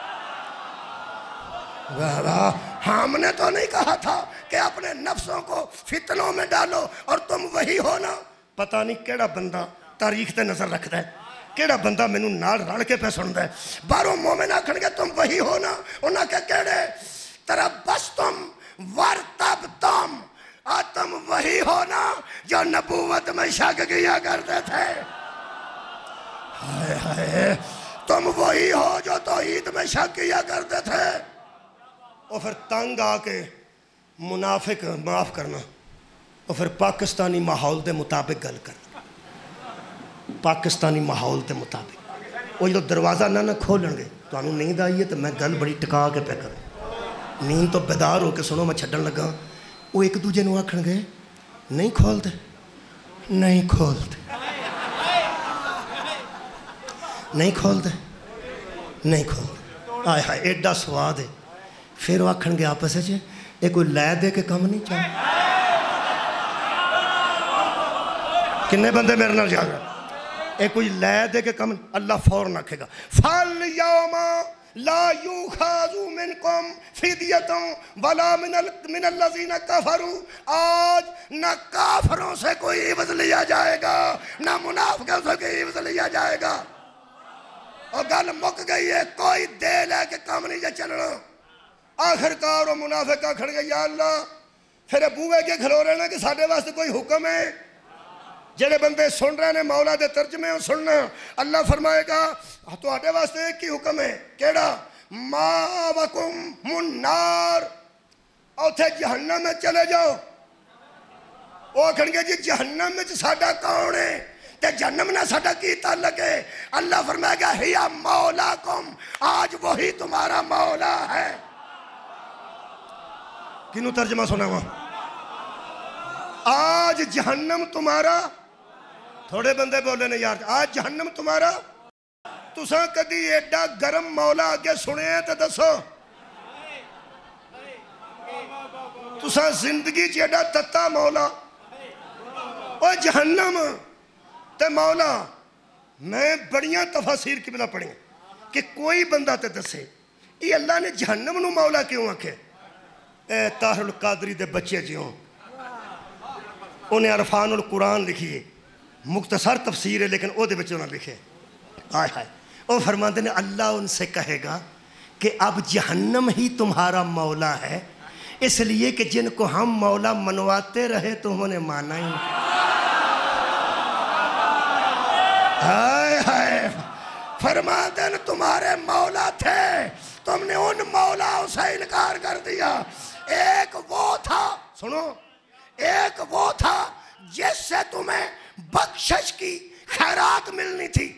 ہم نے تو نہیں کہا تھا کہ اپنے نفسوں کو فتنوں میں ڈالو اور تم وہی ہو نا پتہ نہیں کیڑا بندہ تاریخ تے نظر رکھتا ہے کیڑا بندہ میں نو نال رڑ کے پہ سندا ہے باہروں مومن آکھن گے تم وہی ہو نا انہاں کے کیڑے تربستم ورتبتم آج تم وہی ہو نا جو نبوت میں شک کیا کرتے تھے ہائے ہائے تم وہی ہو جو توحید میں شک کیا کرتے تھے اور پھر تنگ آ کے منافق معاف کرنا اور پھر پاکستانی ماحول دے مطابق گل کرنا پاکستانی ماحول دے مطابق وہ جو دروازہ نہ نہ کھولن گے تو انہوں نیند آئی ہے تو میں گل بڑی ٹکا کے پہ کروں نیند تو بیدار ہو کے سنو میں چھڑن لگا وہ ایک دوجے نو آکھن گے نہیں کھولتے نہیں کھولتے نہیں کھولتے نہیں کھولتے آئے ہائے ایڈا سواد ہے پھر وہ آکھن گے آپس سے یہ کوئی لے دے کے کم نہیں چاہے کنے بندے میرے نال جا رہا یہ کوئی لے دے کے کم اللہ فوراً رکھے گا فَالْيَوْمَ لَا يُخَاذُ مِنْكُمْ فِدْيَةٌ وَلَا مِنَ الَّذِينَ كَفَرُوا آج نہ کافروں سے کوئی عوض لیا جائے گا نہ منافقوں سے کوئی عوض لیا جائے گا اور گل مک گئی ہے کوئی دے لے کے کام نہیں جا چلنا آخر کار و منافقہ کھڑ گئے یا اللہ پھر بوئے کے کھلو رہے نا کہ ساڑھے واسطے کوئی حکم ہے جڑے بندے سن رہے ہیں مولا دے ترجمے ہو سننا اللہ فرمائے گا تو آٹے واسطے ایک کی حکم ہے کیڑا ما وکم منار اور تھے جہنم میں چلے جاؤ وہ کھڑ گے جی جہنم میں ساڑھا کون ہے تے جہنم نہ ساڑھا کی تعلق ہے اللہ فرمائے گا ہیا مولاکم آج وہی تمہارا مولا ہے کنوں ترجمہ سنا ہوا آج جہنم تمہارا تھوڑے بندے بولے نے یار آج جہنم تمہارا تساں کدی ایڈا گرم مولا آگے سنے ہیں تو دسو تساں زندگی چیڈا تتا مولا اور جہنم تے مولا میں بڑیاں تفاسیر کی بلا پڑھیں کہ کوئی بندہ تے دسے یہ اللہ نے جہنم نو مولا کیوں آکھے اے طاہر القادری دے بچے جیوں انہیں عرفان القرآن لکھیے مختصر تفسیر ہے لیکن او دے بچے انہوں نے لکھے آئے آئے او فرماتے ہیں اللہ ان سے کہے گا کہ اب جہنم ہی تمہارا مولا ہے اس لیے کہ جن کو ہم مولا منواتے رہے تو انہوں نے مانا ہی آئے آئے فرماتے ہیں تمہارے مولا تھے تم نے ان مولا سے انکار کر دیا ایک وہ تھا سنو ایک وہ تھا جس سے تمہیں بخشش کی خیرات ملنی تھی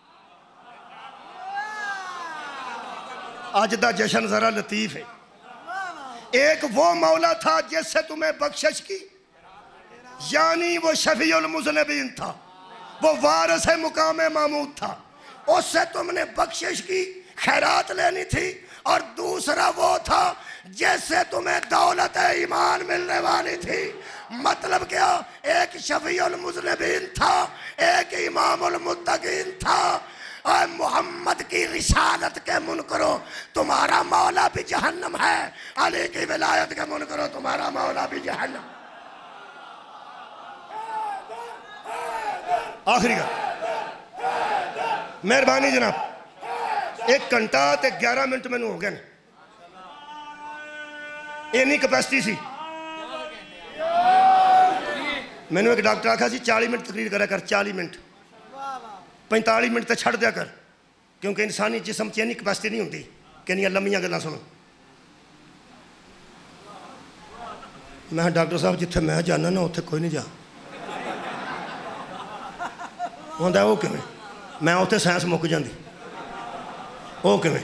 آج دا جشن ذرا لطیف ہے ایک وہ مولا تھا جس سے تمہیں بخشش کی یعنی وہ شفیع المذنبین تھا وہ وارث مقام محمود تھا اس سے تم نے بخشش کی خیرات لینی تھی اور دوسرا وہ تھا جس سے تمہیں دولت ایمان ملنے والی تھی مطلب کیا ایک شفیع المذنبین تھا ایک امام المتقین تھا اے محمد کی رسالت کے منکرو تمہارا مولا بھی جہنم ہے علی کی ولایت کے منکرو تمہارا مولا بھی جہنم آخری کا مہربانی جناب ایک گھنٹہ تے گیارہ منٹ میں نو ہو گئے یہ نہیں کپیسٹی سی میں نے ایک ڈاکٹر آکھا سی چالی منٹ تقریر کرا کر چالی منٹ پینتالی منٹ تے چھڑ دیا کر کیونکہ انسانی جسم چینی کپیسٹی نہیں ہوتی کہ نہیں لمحیاں گلا سنو میں ڈاکٹر صاحب جتھے میں جانا نا اتھے کوئی نہیں جا ہوندہ ہے وہ کیوں میں اتھے سائنس مک جاندی وہ کیوں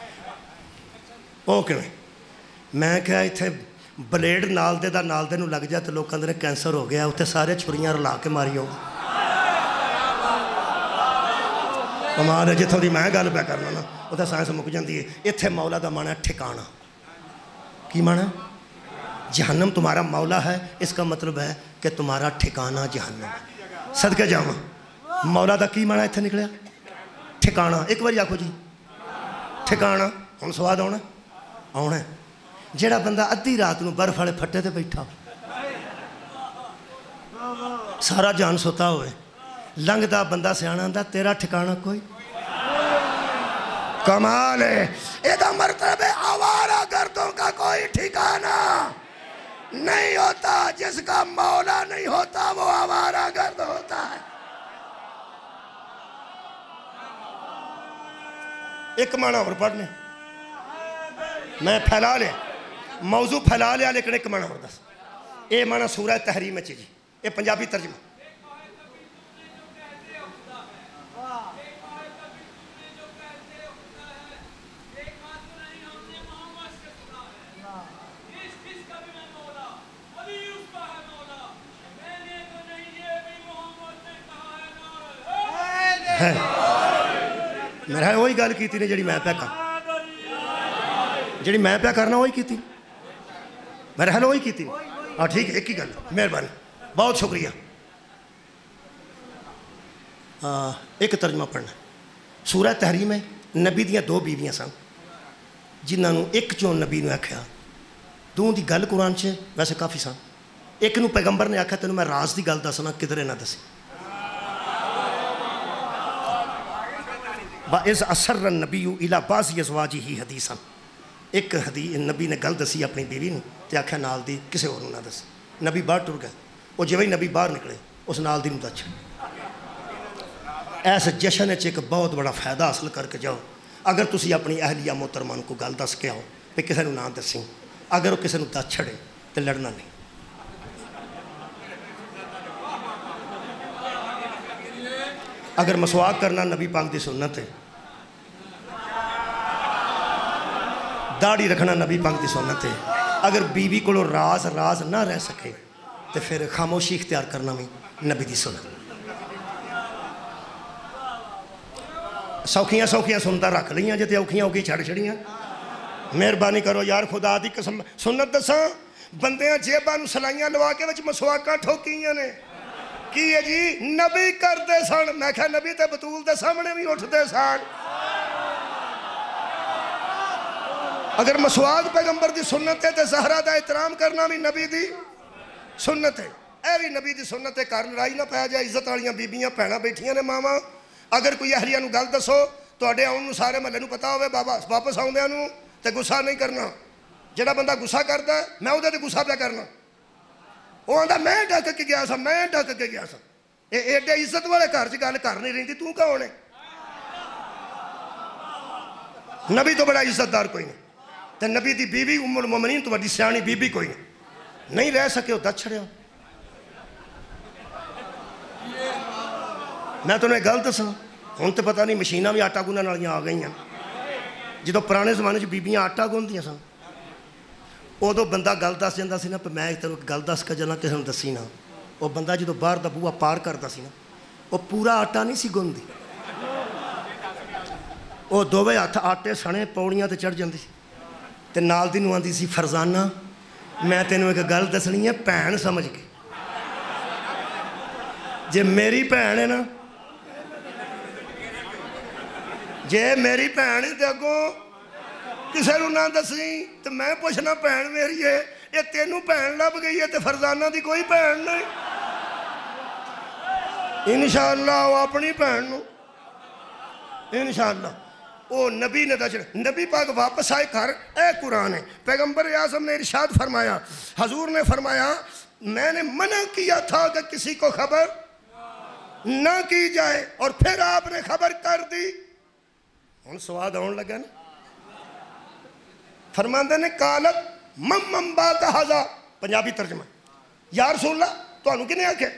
وہ کیوں میں کہا اتھے بلیڈ نال دے دا نال دے نو لگ جا تو لوگ اندر کینسر ہو گیا اتھے سارے چھڑیاں رلا کے ماری ہوگا ہمارے جتھوں دی میں گل پہ کرنا نا اتھے سائنس مک جاندی ہے اتھے مولا دا معنی ہے ٹھکانہ کی معنی جہنم تمہارا مولا ہے اس کا مطلب ہے کہ تمہارا ٹھکانہ جہنم ہے صدقے جاواں مولا دا کی معنی اتھے نکلیا ٹھکانہ ایک بار آکھو جی ٹھکانہ ہن سواد آنا آنا جیڑا بندہ ادھی رات نو برف والے پھٹے تے بیٹھا سارا جان سوتا ہوئے لنگ دا بندہ سیانا آندا تیرا ٹھکانہ کوئی کمال ہے ایدہ مرتبہ آوارہ گردوں کا کوئی ٹھکانہ نہیں ہوتا جس کا مولا نہیں ہوتا وہ آوارہ گرد ہوتا ہے ایک معنی اور پڑھنے میں پھیلا لیا موضوع پھیلا لیا لیکن ایک معنی اور دس اے معنی سورہ تحریم چی جی اے پنجابی ترجمہ ہے میرا ہے وہی گل کی تھی نے جڑی میں پہ کر جڑی میں پہ کرنا وہی کی تھی میرا حل وہی کی تھی ہاں ٹھیک ہے ایک ہی گل مہربانی بہت شکریہ ایک ترجمہ پڑھنا سورہ تحریم ہے نبی دیاں دو بیویاں سن جنہاں نو ایک چون نبی نے آکھیا دو دی گل قرآن چ ویسے کافی سن ایک نو پیغمبر نے آکھیا تینوں میں راز دی گل دسنا کدھر نہ دسی وَإِذْ أَسَرَّ النَّبِيُّ إِلَىٰ بَعْضِ أَزْوَاجِهِ حَدِيثًا ایک حدیث نبی نے گل دسی اپنی بیوی نے تے آکھیا نال دی کسے اور نہ دس نبی باہر ٹر گئے وہ جویں نبی باہر نکلے اس نال دی نو دچ ایسے جشن وچ ایک بہت بڑا فائدہ حاصل کر کے جاؤ اگر تسی اپنی اہلیہ محترمہ کو گل دس کے آؤ تے کسے نو نہ دسی اگر وہ کسے نو دس چھڑے تے لڑنا نہیں اگر مسواک کرنا نبی پاک دی سنت ہے داڑھی رکھنا نبی پاک دی سنت ہے اگر بیوی کو راز راز نہ رہ سکے تو پھر خاموشی اختیار کرنا بھی نبی دی سنت سوکھیاں سوکھیاں سنتا رکھ لیاں جتے اوکھیاں اوکھی چھڑ چھڑیاں مہربانی کرو یار خدا دی قسم سنت دساں بندیاں جیباں نوں سلائیاں لوا کے وچ مسواکاں ٹھوکیاں نے کی ہے جی نبی کر دے سن میں کہا نبی تے بطول دے سامنے بھی اٹھ دے سن اگر مسواک پیغمبر دی سنت ہے تے زہرا دا احترام کرنا بھی نبی دی سنت ہے اے بھی نبی دی سنت ہے کار لڑائی نہ پایا جائے عزت والیاں بیبیاں بھیناں بیٹھیاں نے ماواں اگر کوئی اہلیہ نو گل دسو تواڈے آؤن نو سارے محلے نو پتا ہوئے بابا واپس آؤندیاں نو تے غصہ نہیں کرنا جڑا بندہ غصہ کردا ہے میں اودے تے غصہ پیا کرنا وہ آندا میں ڈک کے گیا سا میں ڈک کے گیا سا اے ایڈے عزت والے گھر چ گل کر نہیں رہندی تو کون ہے نبی تو بڑا عزت دار کوئی نہیں تے نبی دی بیوی ام المومنین تو بڑی سیانی بیوی کوئی نہیں نہیں رہ سکے ہو دس چھڑیا میں تو نے گل دسا ہن تے پتہ نہیں مشیناں بھی آٹا گنن والیاں آ گئی ہیں جدوں پرانے زمانے چ بیبیاں آٹا گوندیاں سن ادو بندہ گل دس جاتا سی نا پہ میں تینوں گل دس کے جانا کسی نے دسی نا وہ بندہ جدو باہر دا بوہا پار کرتا سی نا وہ پورا آٹا نہیں سی گوندی وہ دووے ہاتھ آٹے سنے پوڑیاں تے چڑھ جاندی سی تے نال دی نوں آندی سی فرزانہ میں تینوں ایک گل دسنی ہے بھین سمجھ کے جے میری بھین ہے نا جے میری بھین ہے تے اگوں کسے نوں نہ دسی تو میں پوچھنا بھین میری ہے یہ تینوں بھین لب گئی ہے تے فرزانہ دی کوئی بھین نہیں انشاءاللہ وہ اپنی بھین نو انشاءاللہ وہ نبی نے دچ نبی پاک واپس آئے گھر اے قرآن ہے پیغمبر اعظم نے ارشاد فرمایا حضور نے فرمایا میں نے منع کیا تھا کہ کسی کو خبر نہ کی جائے اور پھر آپ نے خبر کر دی ہن سواد آن لگا نا فرماندے نے کالت مم مم با کا حضا پنجابی ترجمہ یا رسول اللہ تو انہوں کنے آکھے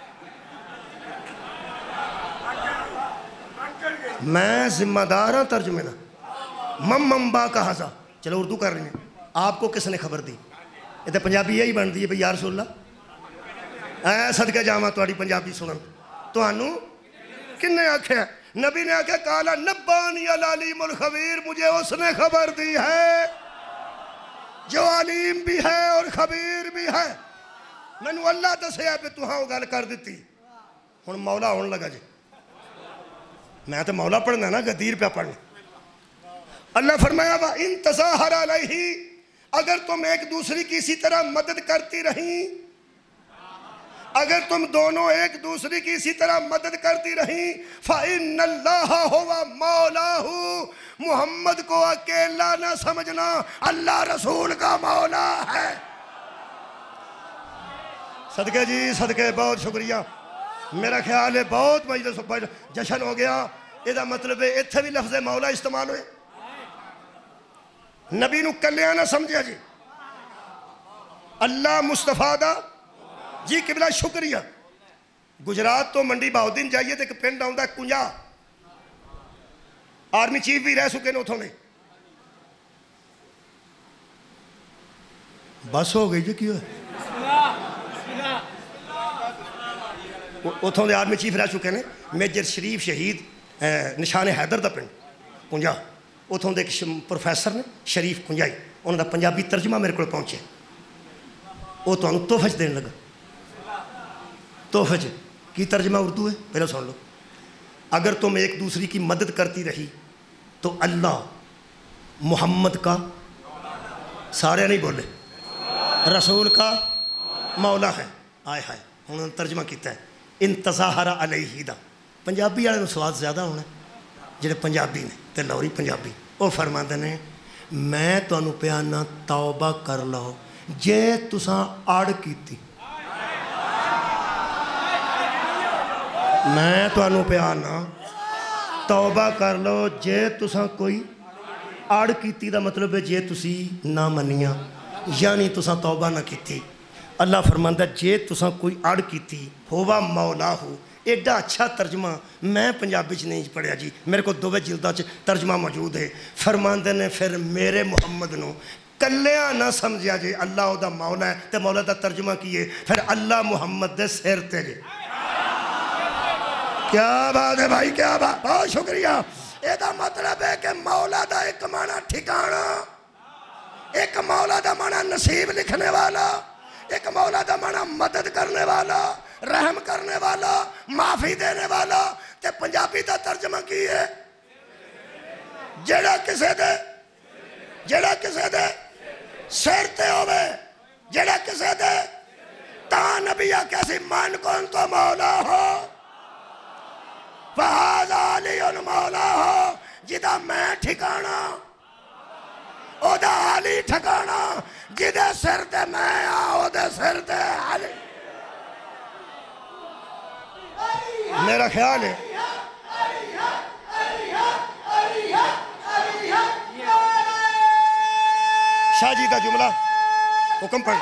میں ذمہ دار ہوں ترجمے نا مم مم با کا حضا چلو اردو کر رہے ہیں آپ کو کس نے خبر دی یہ تو پنجابی یہی بن دی ہے بھئی یا رسول اللہ اے صدقہ جامعہ تواڈی پنجابی سنن تو انہوں کنے آکھے نبی نے آکھے کالا نبانی العلیم الخبیر مجھے اس نے خبر دی ہے جو علیم بھی ہے اور خبیر بھی ہے میں نے اللہ دسیا پہ تو ہاں گل کر دیتی ہن مولا ہون لگا جی میں تو مولا پڑھنا نا غدیر پہ پڑھنا اللہ فرمایا وا ان تظاہر علیہ اگر تم ایک دوسری کی اسی طرح مدد کرتی رہیں اگر تم دونوں ایک دوسری کی اسی طرح مدد کرتی رہیں فَإِنَّ اللَّهَ هُوَ مَوْلَاهُ محمد کو اکیلا نہ سمجھنا اللہ رسول کا مولا ہے صدقے جی صدقے بہت شکریہ میرا خیال ہے بہت مجلس جشن ہو گیا یہ مطلب ہے اتھے بھی لفظ مولا استعمال ہوئے نبی نو کلیاں نہ سمجھا جی اللہ مصطفیٰ دا جی قبلہ شکریہ گجرات تو منڈی باؤدین جائیے تو ایک پنڈ آؤں دا کنجا آرمی چیف بھی رہ سکے نو اتھوں نے بس ہو گئی جی کیوں ہے اتھوں دے آرمی چیف رہ چکے نے میجر شریف شہید نشان حیدر دا پنڈ کنجا اتھوں دے ایک پروفیسر نے شریف کنجائی انہوں دا پنجابی ترجمہ میرے کو پہنچے وہ تو انہوں توفج دین لگا توفج کی ترجمہ اردو ہے پہلے سن لو اگر تم ایک دوسری کی مدد کرتی رہی تو اللہ محمد کا سارے نہیں بولے رسول کا مولا ہے آئے ہائے انہوں نے ترجمہ کیتا ہے انتظاہر علیہ دا پنجابی والے سواد زیادہ ہونا جڑے پنجابی نے تے لوری پنجابی وہ فرماندے نے میں تانوں پیانا توبہ کر لو جے تساں اڑ کیتی میں تانوں پیانا توبہ کر لو جے تساں کوئی اڑ کیتی دا مطلب ہے جے تسی نہ منیاں یعنی تساں توبہ نہ کیتی اللہ فرماندہ جے تساں کوئی اڑ کیتی ہوا مولا ہو ایڈا اچھا ترجمہ میں پنجابی چ نہیں پڑھیا جی میرے کو دوے جلدہ چ ترجمہ موجود ہے فرماندے نے پھر میرے محمد نو کلیاں نہ سمجھیا جی اللہ دا مولا ہے تے مولا دا ترجمہ کیے پھر اللہ محمد دے سیر تے جی کیا بات ہے بھائی کیا بات بہت شکریہ یہ دا مطلب ہے کہ مولا دا ایک معنی ٹھکانا ایک مولا دا معنی نصیب لکھنے والا، ایک مولا دا مانا مدد کرنے والا، رحم کرنے والا، معافی دینے والا، تے پنجابی دا ترجمہ کی ہے جڑا کسے دے جڑا کسے دے سر تے ہوئے، جڑا کسے دے تا نبی کیسی من کون تو مولا ہو فہذا علی مولا ہو، جدا میں ٹھکانا او دا علی ٹھکانا، جدے سر تے میں آؤ دے سر تے علی۔ میرا خیال ہے شاہ جی دا جملہ حکم پڑھ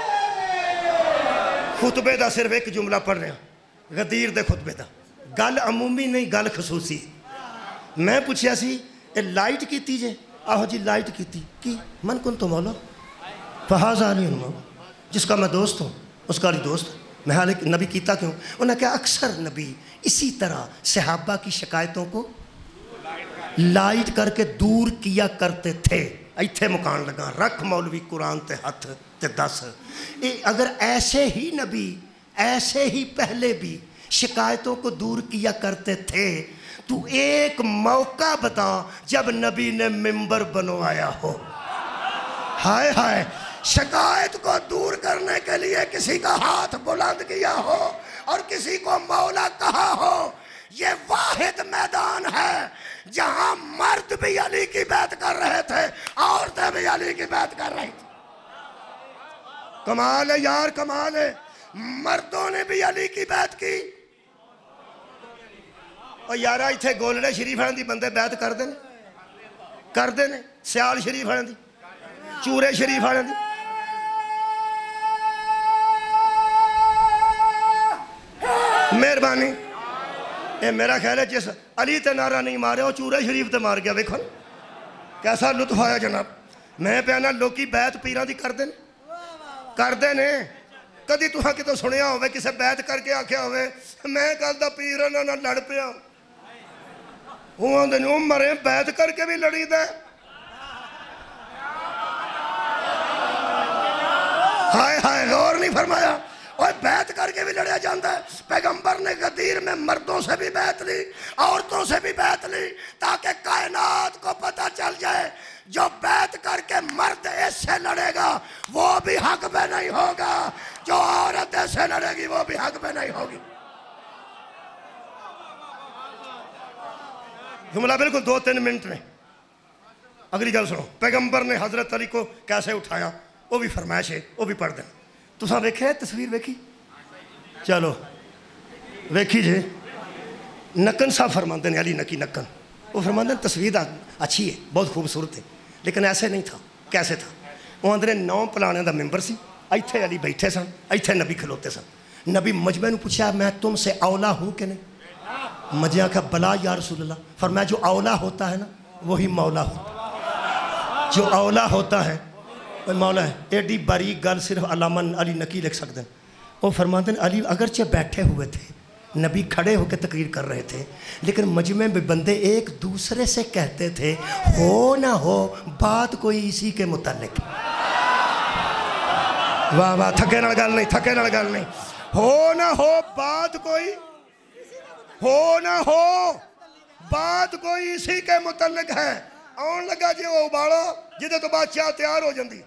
خطبے دا صرف ایک جملہ پڑھ رہے ہیں غدیر دے خطبے دا، گل عمومی نہیں گل خصوصی۔ میں پوچھیا سی اے لائٹ کیتی جے؟ آہو جی لائٹ کیتی کی من کن تو مولا فہذا علی مولا، جس کا میں دوست ہوں اس کا علی دوست ہوں۔ میں حالے نبی کیتا کیوں؟ انہوں نے کہا اکثر نبی اسی طرح صحابہ کی شکایتوں کو لائٹ کر کے دور کیا کرتے تھے۔ ایتھے مکان لگا رکھ مولوی قرآن تے ہاتھ تے دس، اگر ایسے ہی نبی ایسے ہی پہلے بھی شکایتوں کو دور کیا کرتے تھے تو ایک موقع بتا جب نبی نے ممبر بنوایا ہو۔ ہائے ہائے، شکایت کو دور کرنے کے لیے کسی کا ہاتھ بلند کیا ہو اور کسی کو مولا کہا ہو، یہ واحد میدان ہے جہاں مرد بھی علی کی بیعت کر رہے تھے، عورتیں بھی علی کی بیعت کر رہی تھی۔ کمال ہے یار، کمال ہے، مردوں نے بھی علی کی بیعت کی۔ اور یارہ ایتھے گولڑے شریف ہن دی بندے بیعت کر دیں کر دیں سیال شریف ہن دی، چورے شریف ہن دی۔ مہربانی، اے میرا خیال ہے جس علی تے نعرہ نہیں مارے وہ چورے شریف تے مار گیا، ویکھو کیسا لطف آیا جناب۔ میں پیانا لوکی بیعت پیران دی کر دیں کر دیں کدی تُہاں کتوں سنیا ہوئے کسے بیعت کر کے آکھیا ہوئے میں کل دا پیرانہ نہ لڑ پیا ہوں دے نوں مرے بیعت کر کے بھی لڑی دے۔ ہائے ہائے غور نہیں فرمایا، اور بیعت کر کے بھی لڑیا جاندہ ہے۔ پیغمبر نے غدیر میں مردوں سے بھی بیعت لی، عورتوں سے بھی بیعت لی، تاکہ کائنات کو پتہ چل جائے جو بیعت کر کے مرد اس سے لڑے گا وہ بھی حق پہ نہیں ہوگا، جو عورت اس سے لڑے گی وہ بھی حق پہ نہیں ہوگی۔ جملہ بالکل دو تین منٹ میں۔ اگلی گل سنو، پیغمبر نے حضرت علی کو کیسے اٹھایا وہ بھی فرمائش ہے، وہ بھی پڑھ دیں۔ تو ساں ویکھے تصویر ویکھی؟ چلو ویکھی جے، نکن صاحب فرماندے ہیں، علی نکی نکن، وہ فرماندے ہیں تصویر اچھی ہے، بہت خوبصورت ہے، لیکن ایسے نہیں تھا۔ کیسے تھا؟ وہ اندرے نو پلانے دا ممبر سی، ایتھے علی بیٹھے سن، ایتھے نبی کھلوتے سن۔ نبی مجمع نے پوچھا میں تم سے اولا ہوں کہ نہیں؟ مجھے کہا بلا یا رسول اللہ۔ فرمایا جو اولا ہوتا ہے نا وہی مولا ہوتا ہے، جو اولا ہوتا ہے وہ مولا ہے۔ ایڈی باریک گل صرف علامہ علی نکی لکھ سکتے ہیں۔ وہ فرماتے ہیں علی اگرچہ بیٹھے ہوئے تھے، نبی کھڑے ہو کے تقریر کر رہے تھے، لیکن مجمع میں بندے ایک دوسرے سے کہتے تھے ہو نہ ہو بات کوئی اسی کے متعلق۔ واہ واہ، تھکے نال گل نہیں، تھکے نال گل نہیں، ہو نہ ہو بات کوئی ہو نہ ہو بات کوئی اسی کے متعلق ہے۔ آن لگا جی وہ اباڑا جدے تو بات چاہ تیار ہو جاندی،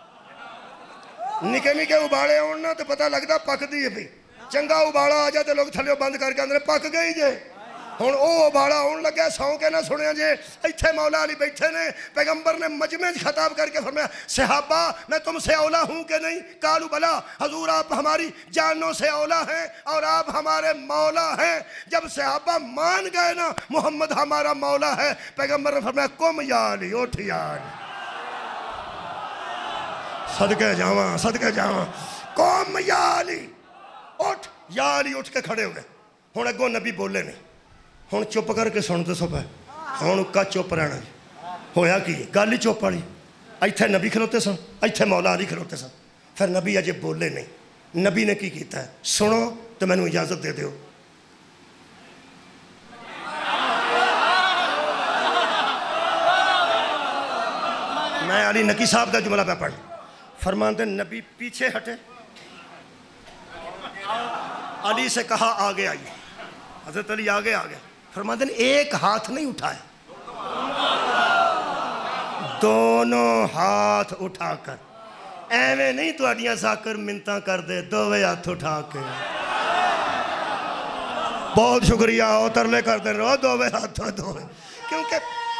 نکے نکے اباڑے آنا تو پتہ لگتا پک دی ہے بھی، چنگا اباڑا آ جاتے لوگ تھلیوں بند کر کے اندر پک گئی جے۔ ہن او اباڑا آن لگا سو کے نہ سنیا جے، ایتھے مولا علی بیٹھے نے، پیغمبر نے مجمع خطاب کر کے فرمایا صحابہ میں تم سے اولا ہوں کہ نہیں؟ قالوا بلا، حضور آپ ہماری جانوں سے اولا ہیں اور آپ ہمارے مولا ہیں۔ جب صحابہ مان گئے نا محمد ہمارا مولا ہے، پیغمبر نے فرمایا کم یا علی، اٹھ یا علی، صدقے جاواں صدقے جاواں، قوم یا علی، اٹھ یا علی، اٹھ کے کھڑے ہو گئے۔ ہن اگوں نبی بولے نہیں، ہن چپ کر کے سنتے سو پہ، ہن اکا چپ رہنا جی۔ ہویا کی گل ہی چپ والی، ایتھے نبی کھلوتے سن، ایتھے مولا علی کھلوتے سن، پھر نبی اجے بولے نہیں۔ نبی نے کی کیتا ہے سنو تو مینوں اجازت دے دیو۔ میں علی نکی صاحب کا جملہ پہ پڑھ، فرماتے ہیں نبی پیچھے ہٹے، علی سے کہا آگے آئیے، حضرت علی آگے آگے، فرماتے ہیں ایک ہاتھ نہیں اٹھائے، دونوں ہاتھ اٹھا کر، ایویں نہیں تو اڈیاں ساکر منتاں کر دے، دووے ہاتھ اٹھا کے بہت شکریہ ہو ترلے کر دے رہو، دووے ہاتھ دووے، کیونکہ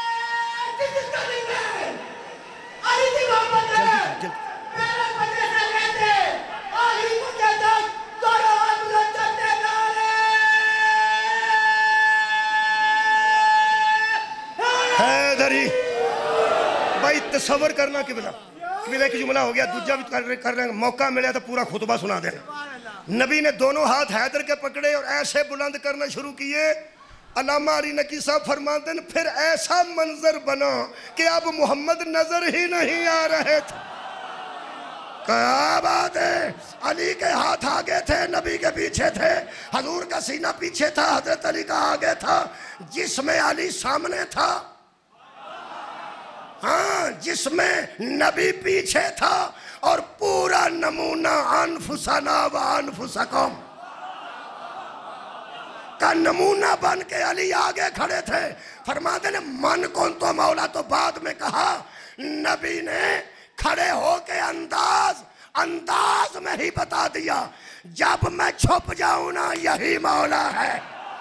علی دی محبت ہے میرے بچے سے کہتے علی مجھے دس کرو حضرت چلتے نارے حیدری بھائی تصور کرنا کہ بلا قبلہ کی جملہ ہو گیا، دوجہ بھی کر رہے ہیں، موقع ملے تو پورا خطبہ سنا دینا۔ نبی نے دونوں ہاتھ حیدر کے پکڑے اور ایسے بلند کرنا شروع کیے، علامہ علی نقی صاحب فرماتے ہیں پھر ایسا منظر بنا کہ اب محمد نظر ہی نہیں آ رہے تھے۔ کیا بات ہے، علی کے ہاتھ آگے تھے، نبی کے پیچھے تھے، حضور کا سینہ پیچھے تھا، حضرت علی کا آگے تھا، جس میں علی سامنے تھا، ہاں جس میں نبی پیچھے تھا، اور پورا نمونہ انفسنا و انفسکم کا نمونہ بن کے علی آگے کھڑے تھے۔ فرماتے ہیں من کون تو مولا تو بعد میں کہا، نبی نے کھڑے ہو کے انداز انداز میں ہی بتا دیا، جب میں چھپ جاؤں نا یہی مولا ہے۔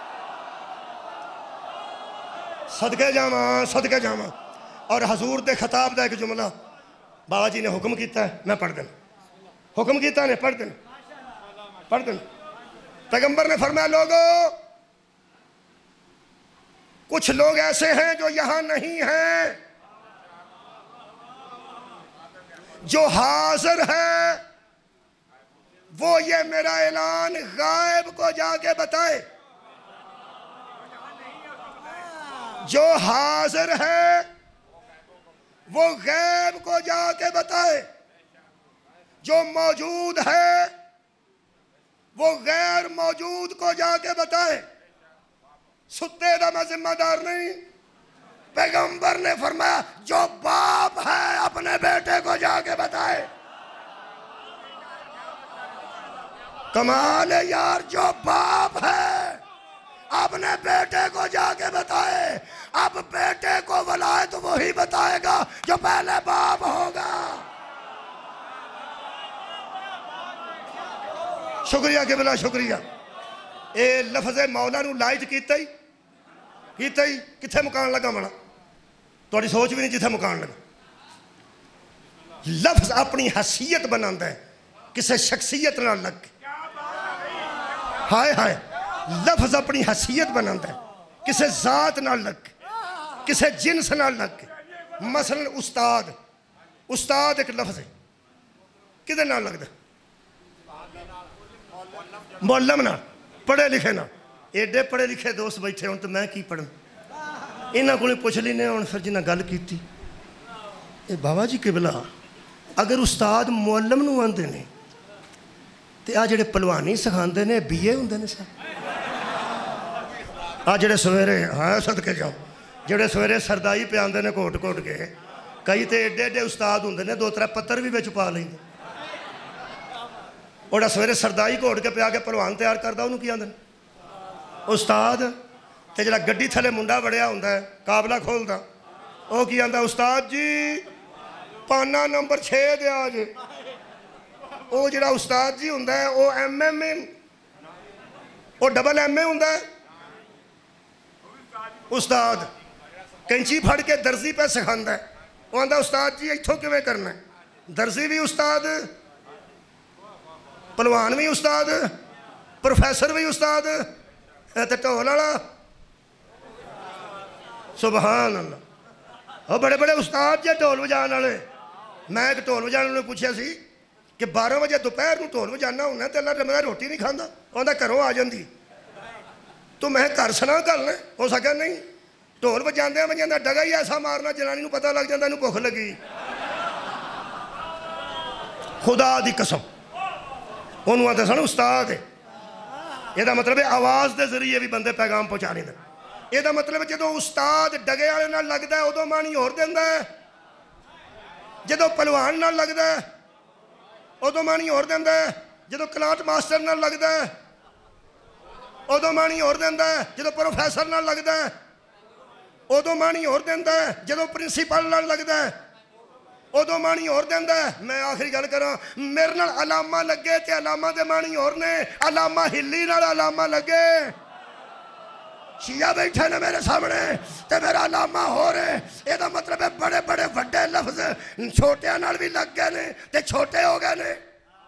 صدقے جاواں صدقے جاواں، اور حضور دے خطاب دا ایک جملہ بابا جی نے حکم کیتا ہے، میں پڑھ دینا، حکم کیتا ہے پڑھ دینا پڑھ دینا پیغمبر نے فرمایا لوگوں کچھ لوگ ایسے ہیں جو یہاں نہیں ہیں، جو حاضر ہے وہ یہ میرا اعلان غائب کو جا کے بتائے، جو حاضر ہے وہ غیب کو جا کے بتائے، جو موجود ہے وہ غیر موجود کو جا کے بتائے۔ ستے دا میں ذمہ دار نہیں، پیغمبر نے فرمایا جو باپ ہے اپنے بیٹے کو جا کے بتائے۔ کمال ہے یار، جو باپ ہے اپنے بیٹے کو جا کے بتائے۔ اب بیٹے کو ولایت وہی بتائے گا جو پہلے باپ ہوگا۔ شکریہ قبلہ شکریہ۔ اے لفظ مولا نو لائٹ کیتا ہی کیتا ہی کتھے مکان لگا منا، توڑی سوچ بھی نہیں جتھے مکان لگا۔ لفظ اپنی حیثیت بناندہ ہے، کسے شخصیت نہ لگ کے، ہائے ہائے لفظ اپنی حیثیت بناندہ ہے، کسے ذات نہ لگ کے، کسے جنس نہ لگ کے۔ مثلا استاد، استاد ایک لفظ ہے، کدھے نہ لگ دے؟ معلم نہ، پڑھے لکھے نہ۔ ایڈے پڑھے لکھے دوست بیٹھے ہوں تو میں کی پڑھوں، انہاں کو نہیں پوچھ لینے ہوں پھر جنہاں گل کیتی۔ اے بابا جی قبلہ اگر استاد معلم نو آندے نے تے آ جڑے پلوانی سکھاندے نے بی اے ہوندے نے صاحب، آ جڑے سویرے ہاں صدقے جاؤ جڑے سویرے سردائی پہ آندے نے کوٹ کوٹ کے، کئی تے ایڈے ایڈے استاد ہوندے نے دو ترے پتر بھی وچ پا لیندے، اوڑا سویرے سردائی کوٹ کے پہ آ کے پلوان تیار کردا انہوں کی آندے استاد۔ تے جڑا گڈی تھلے منڈا بڑیا ہوندا ہے قابلہ کھولدا، او کی آندا استاد جی پانا نمبر چھ دے آج۔ او جڑا استاد جی ہوندا ہے O M M A O double M A ہوندا ہے استاد، کینچی پھڑ کے درزی پہ سکھاندا ہے، وہ آندا استاد جی ایتھوں کیویں کرنا ہے۔ درزی بھی استاد، پلوان بھی استاد، پروفیسر بھی استاد، تے ٹھول والا سبحان اللہ۔ وہ بڑے بڑے استاد جے ٹھول بجان والے۔ میں ایک ٹھول بجان والے پوچھا سی کہ بارہ بجے دوپہر نوں ٹھول بجانا ہونا تے اللہ رمضان روٹی نہیں کھاندا، وہ آندا گھروں آ جاندی، تو میں گھر سنا کر لیں، ہو سکیا نہیں ٹھول بجاندے بجاندے ڈگا ہی ایسا مارنا جنانی نوں پتہ لگ جاندا اینوں بھوک لگی۔ خدا دی قسم انہوں آتے سن استاد ہے، یہ دا مطلب ہے آواز دے ذریعے بھی بندے پیغام پہنچا نہیں دے۔ یہ دا مطلب ہے جدو استاد ڈگے والے نال لگدا ہے ادو مانی اور دیندا ہے، جدو پلوان نال لگدا ہے ادو مانی ہور دیندا ہے جدو کلاٹ ماسٹر نال لگدا ہے ادو مانی ہور دیندا ہے جدو پروفیسر نال لگدا ہے ادو مانی ہور دیندا ہے جدو پرنسپل نال لگدا ہے ادو مانی ہور دیندا ہے میں آخری گل کراں میرے نال علامہ لگے تے علامہ دے مانی ہور نے علامہ ہلی نال علامہ لگے شیعہ بیٹھے نے میرے سامنے تے میرا علامہ ہو رہے یہ دا مطلب ہے بڑے بڑے وڈے لفظ چھوٹے نال بھی لگ گئے نے تے چھوٹے ہو گئے نے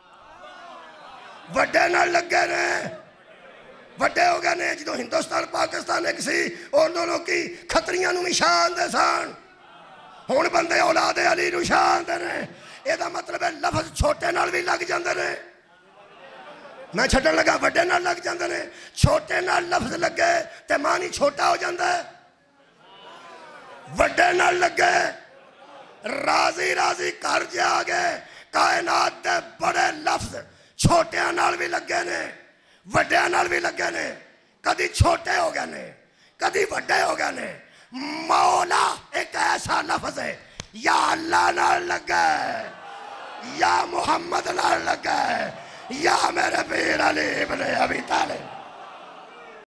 وڈے نال لگ گئے نے وڈے ہو گئے نے جدو ہندوستان پاکستان ایک سی اور دونوں کی کھتریاں نو نشان دے سان ہون بندے اولاد علی نو شان دے نے یہ دا مطلب ہے لفظ چھوٹے نال بھی لگ جاندے نے میں چھٹن لگا وڈے نال لگ جاندے نے چھوٹے نال لفظ لگے تے مانی چھوٹا ہو جاندہ ہے وڈے نال لگے راضی راضی کر جا گئے کائنات دے بڑے لفظ چھوٹے نال بھی لگے نے وڈے نال بھی لگے نے کدی چھوٹے ہو گئے نے کدی وڈے ہو گئے نے مولا ایک ایسا لفظ ہے یا اللہ نال لگے یا محمد نال لگے یا میرے پیر علی ابن ابی طالب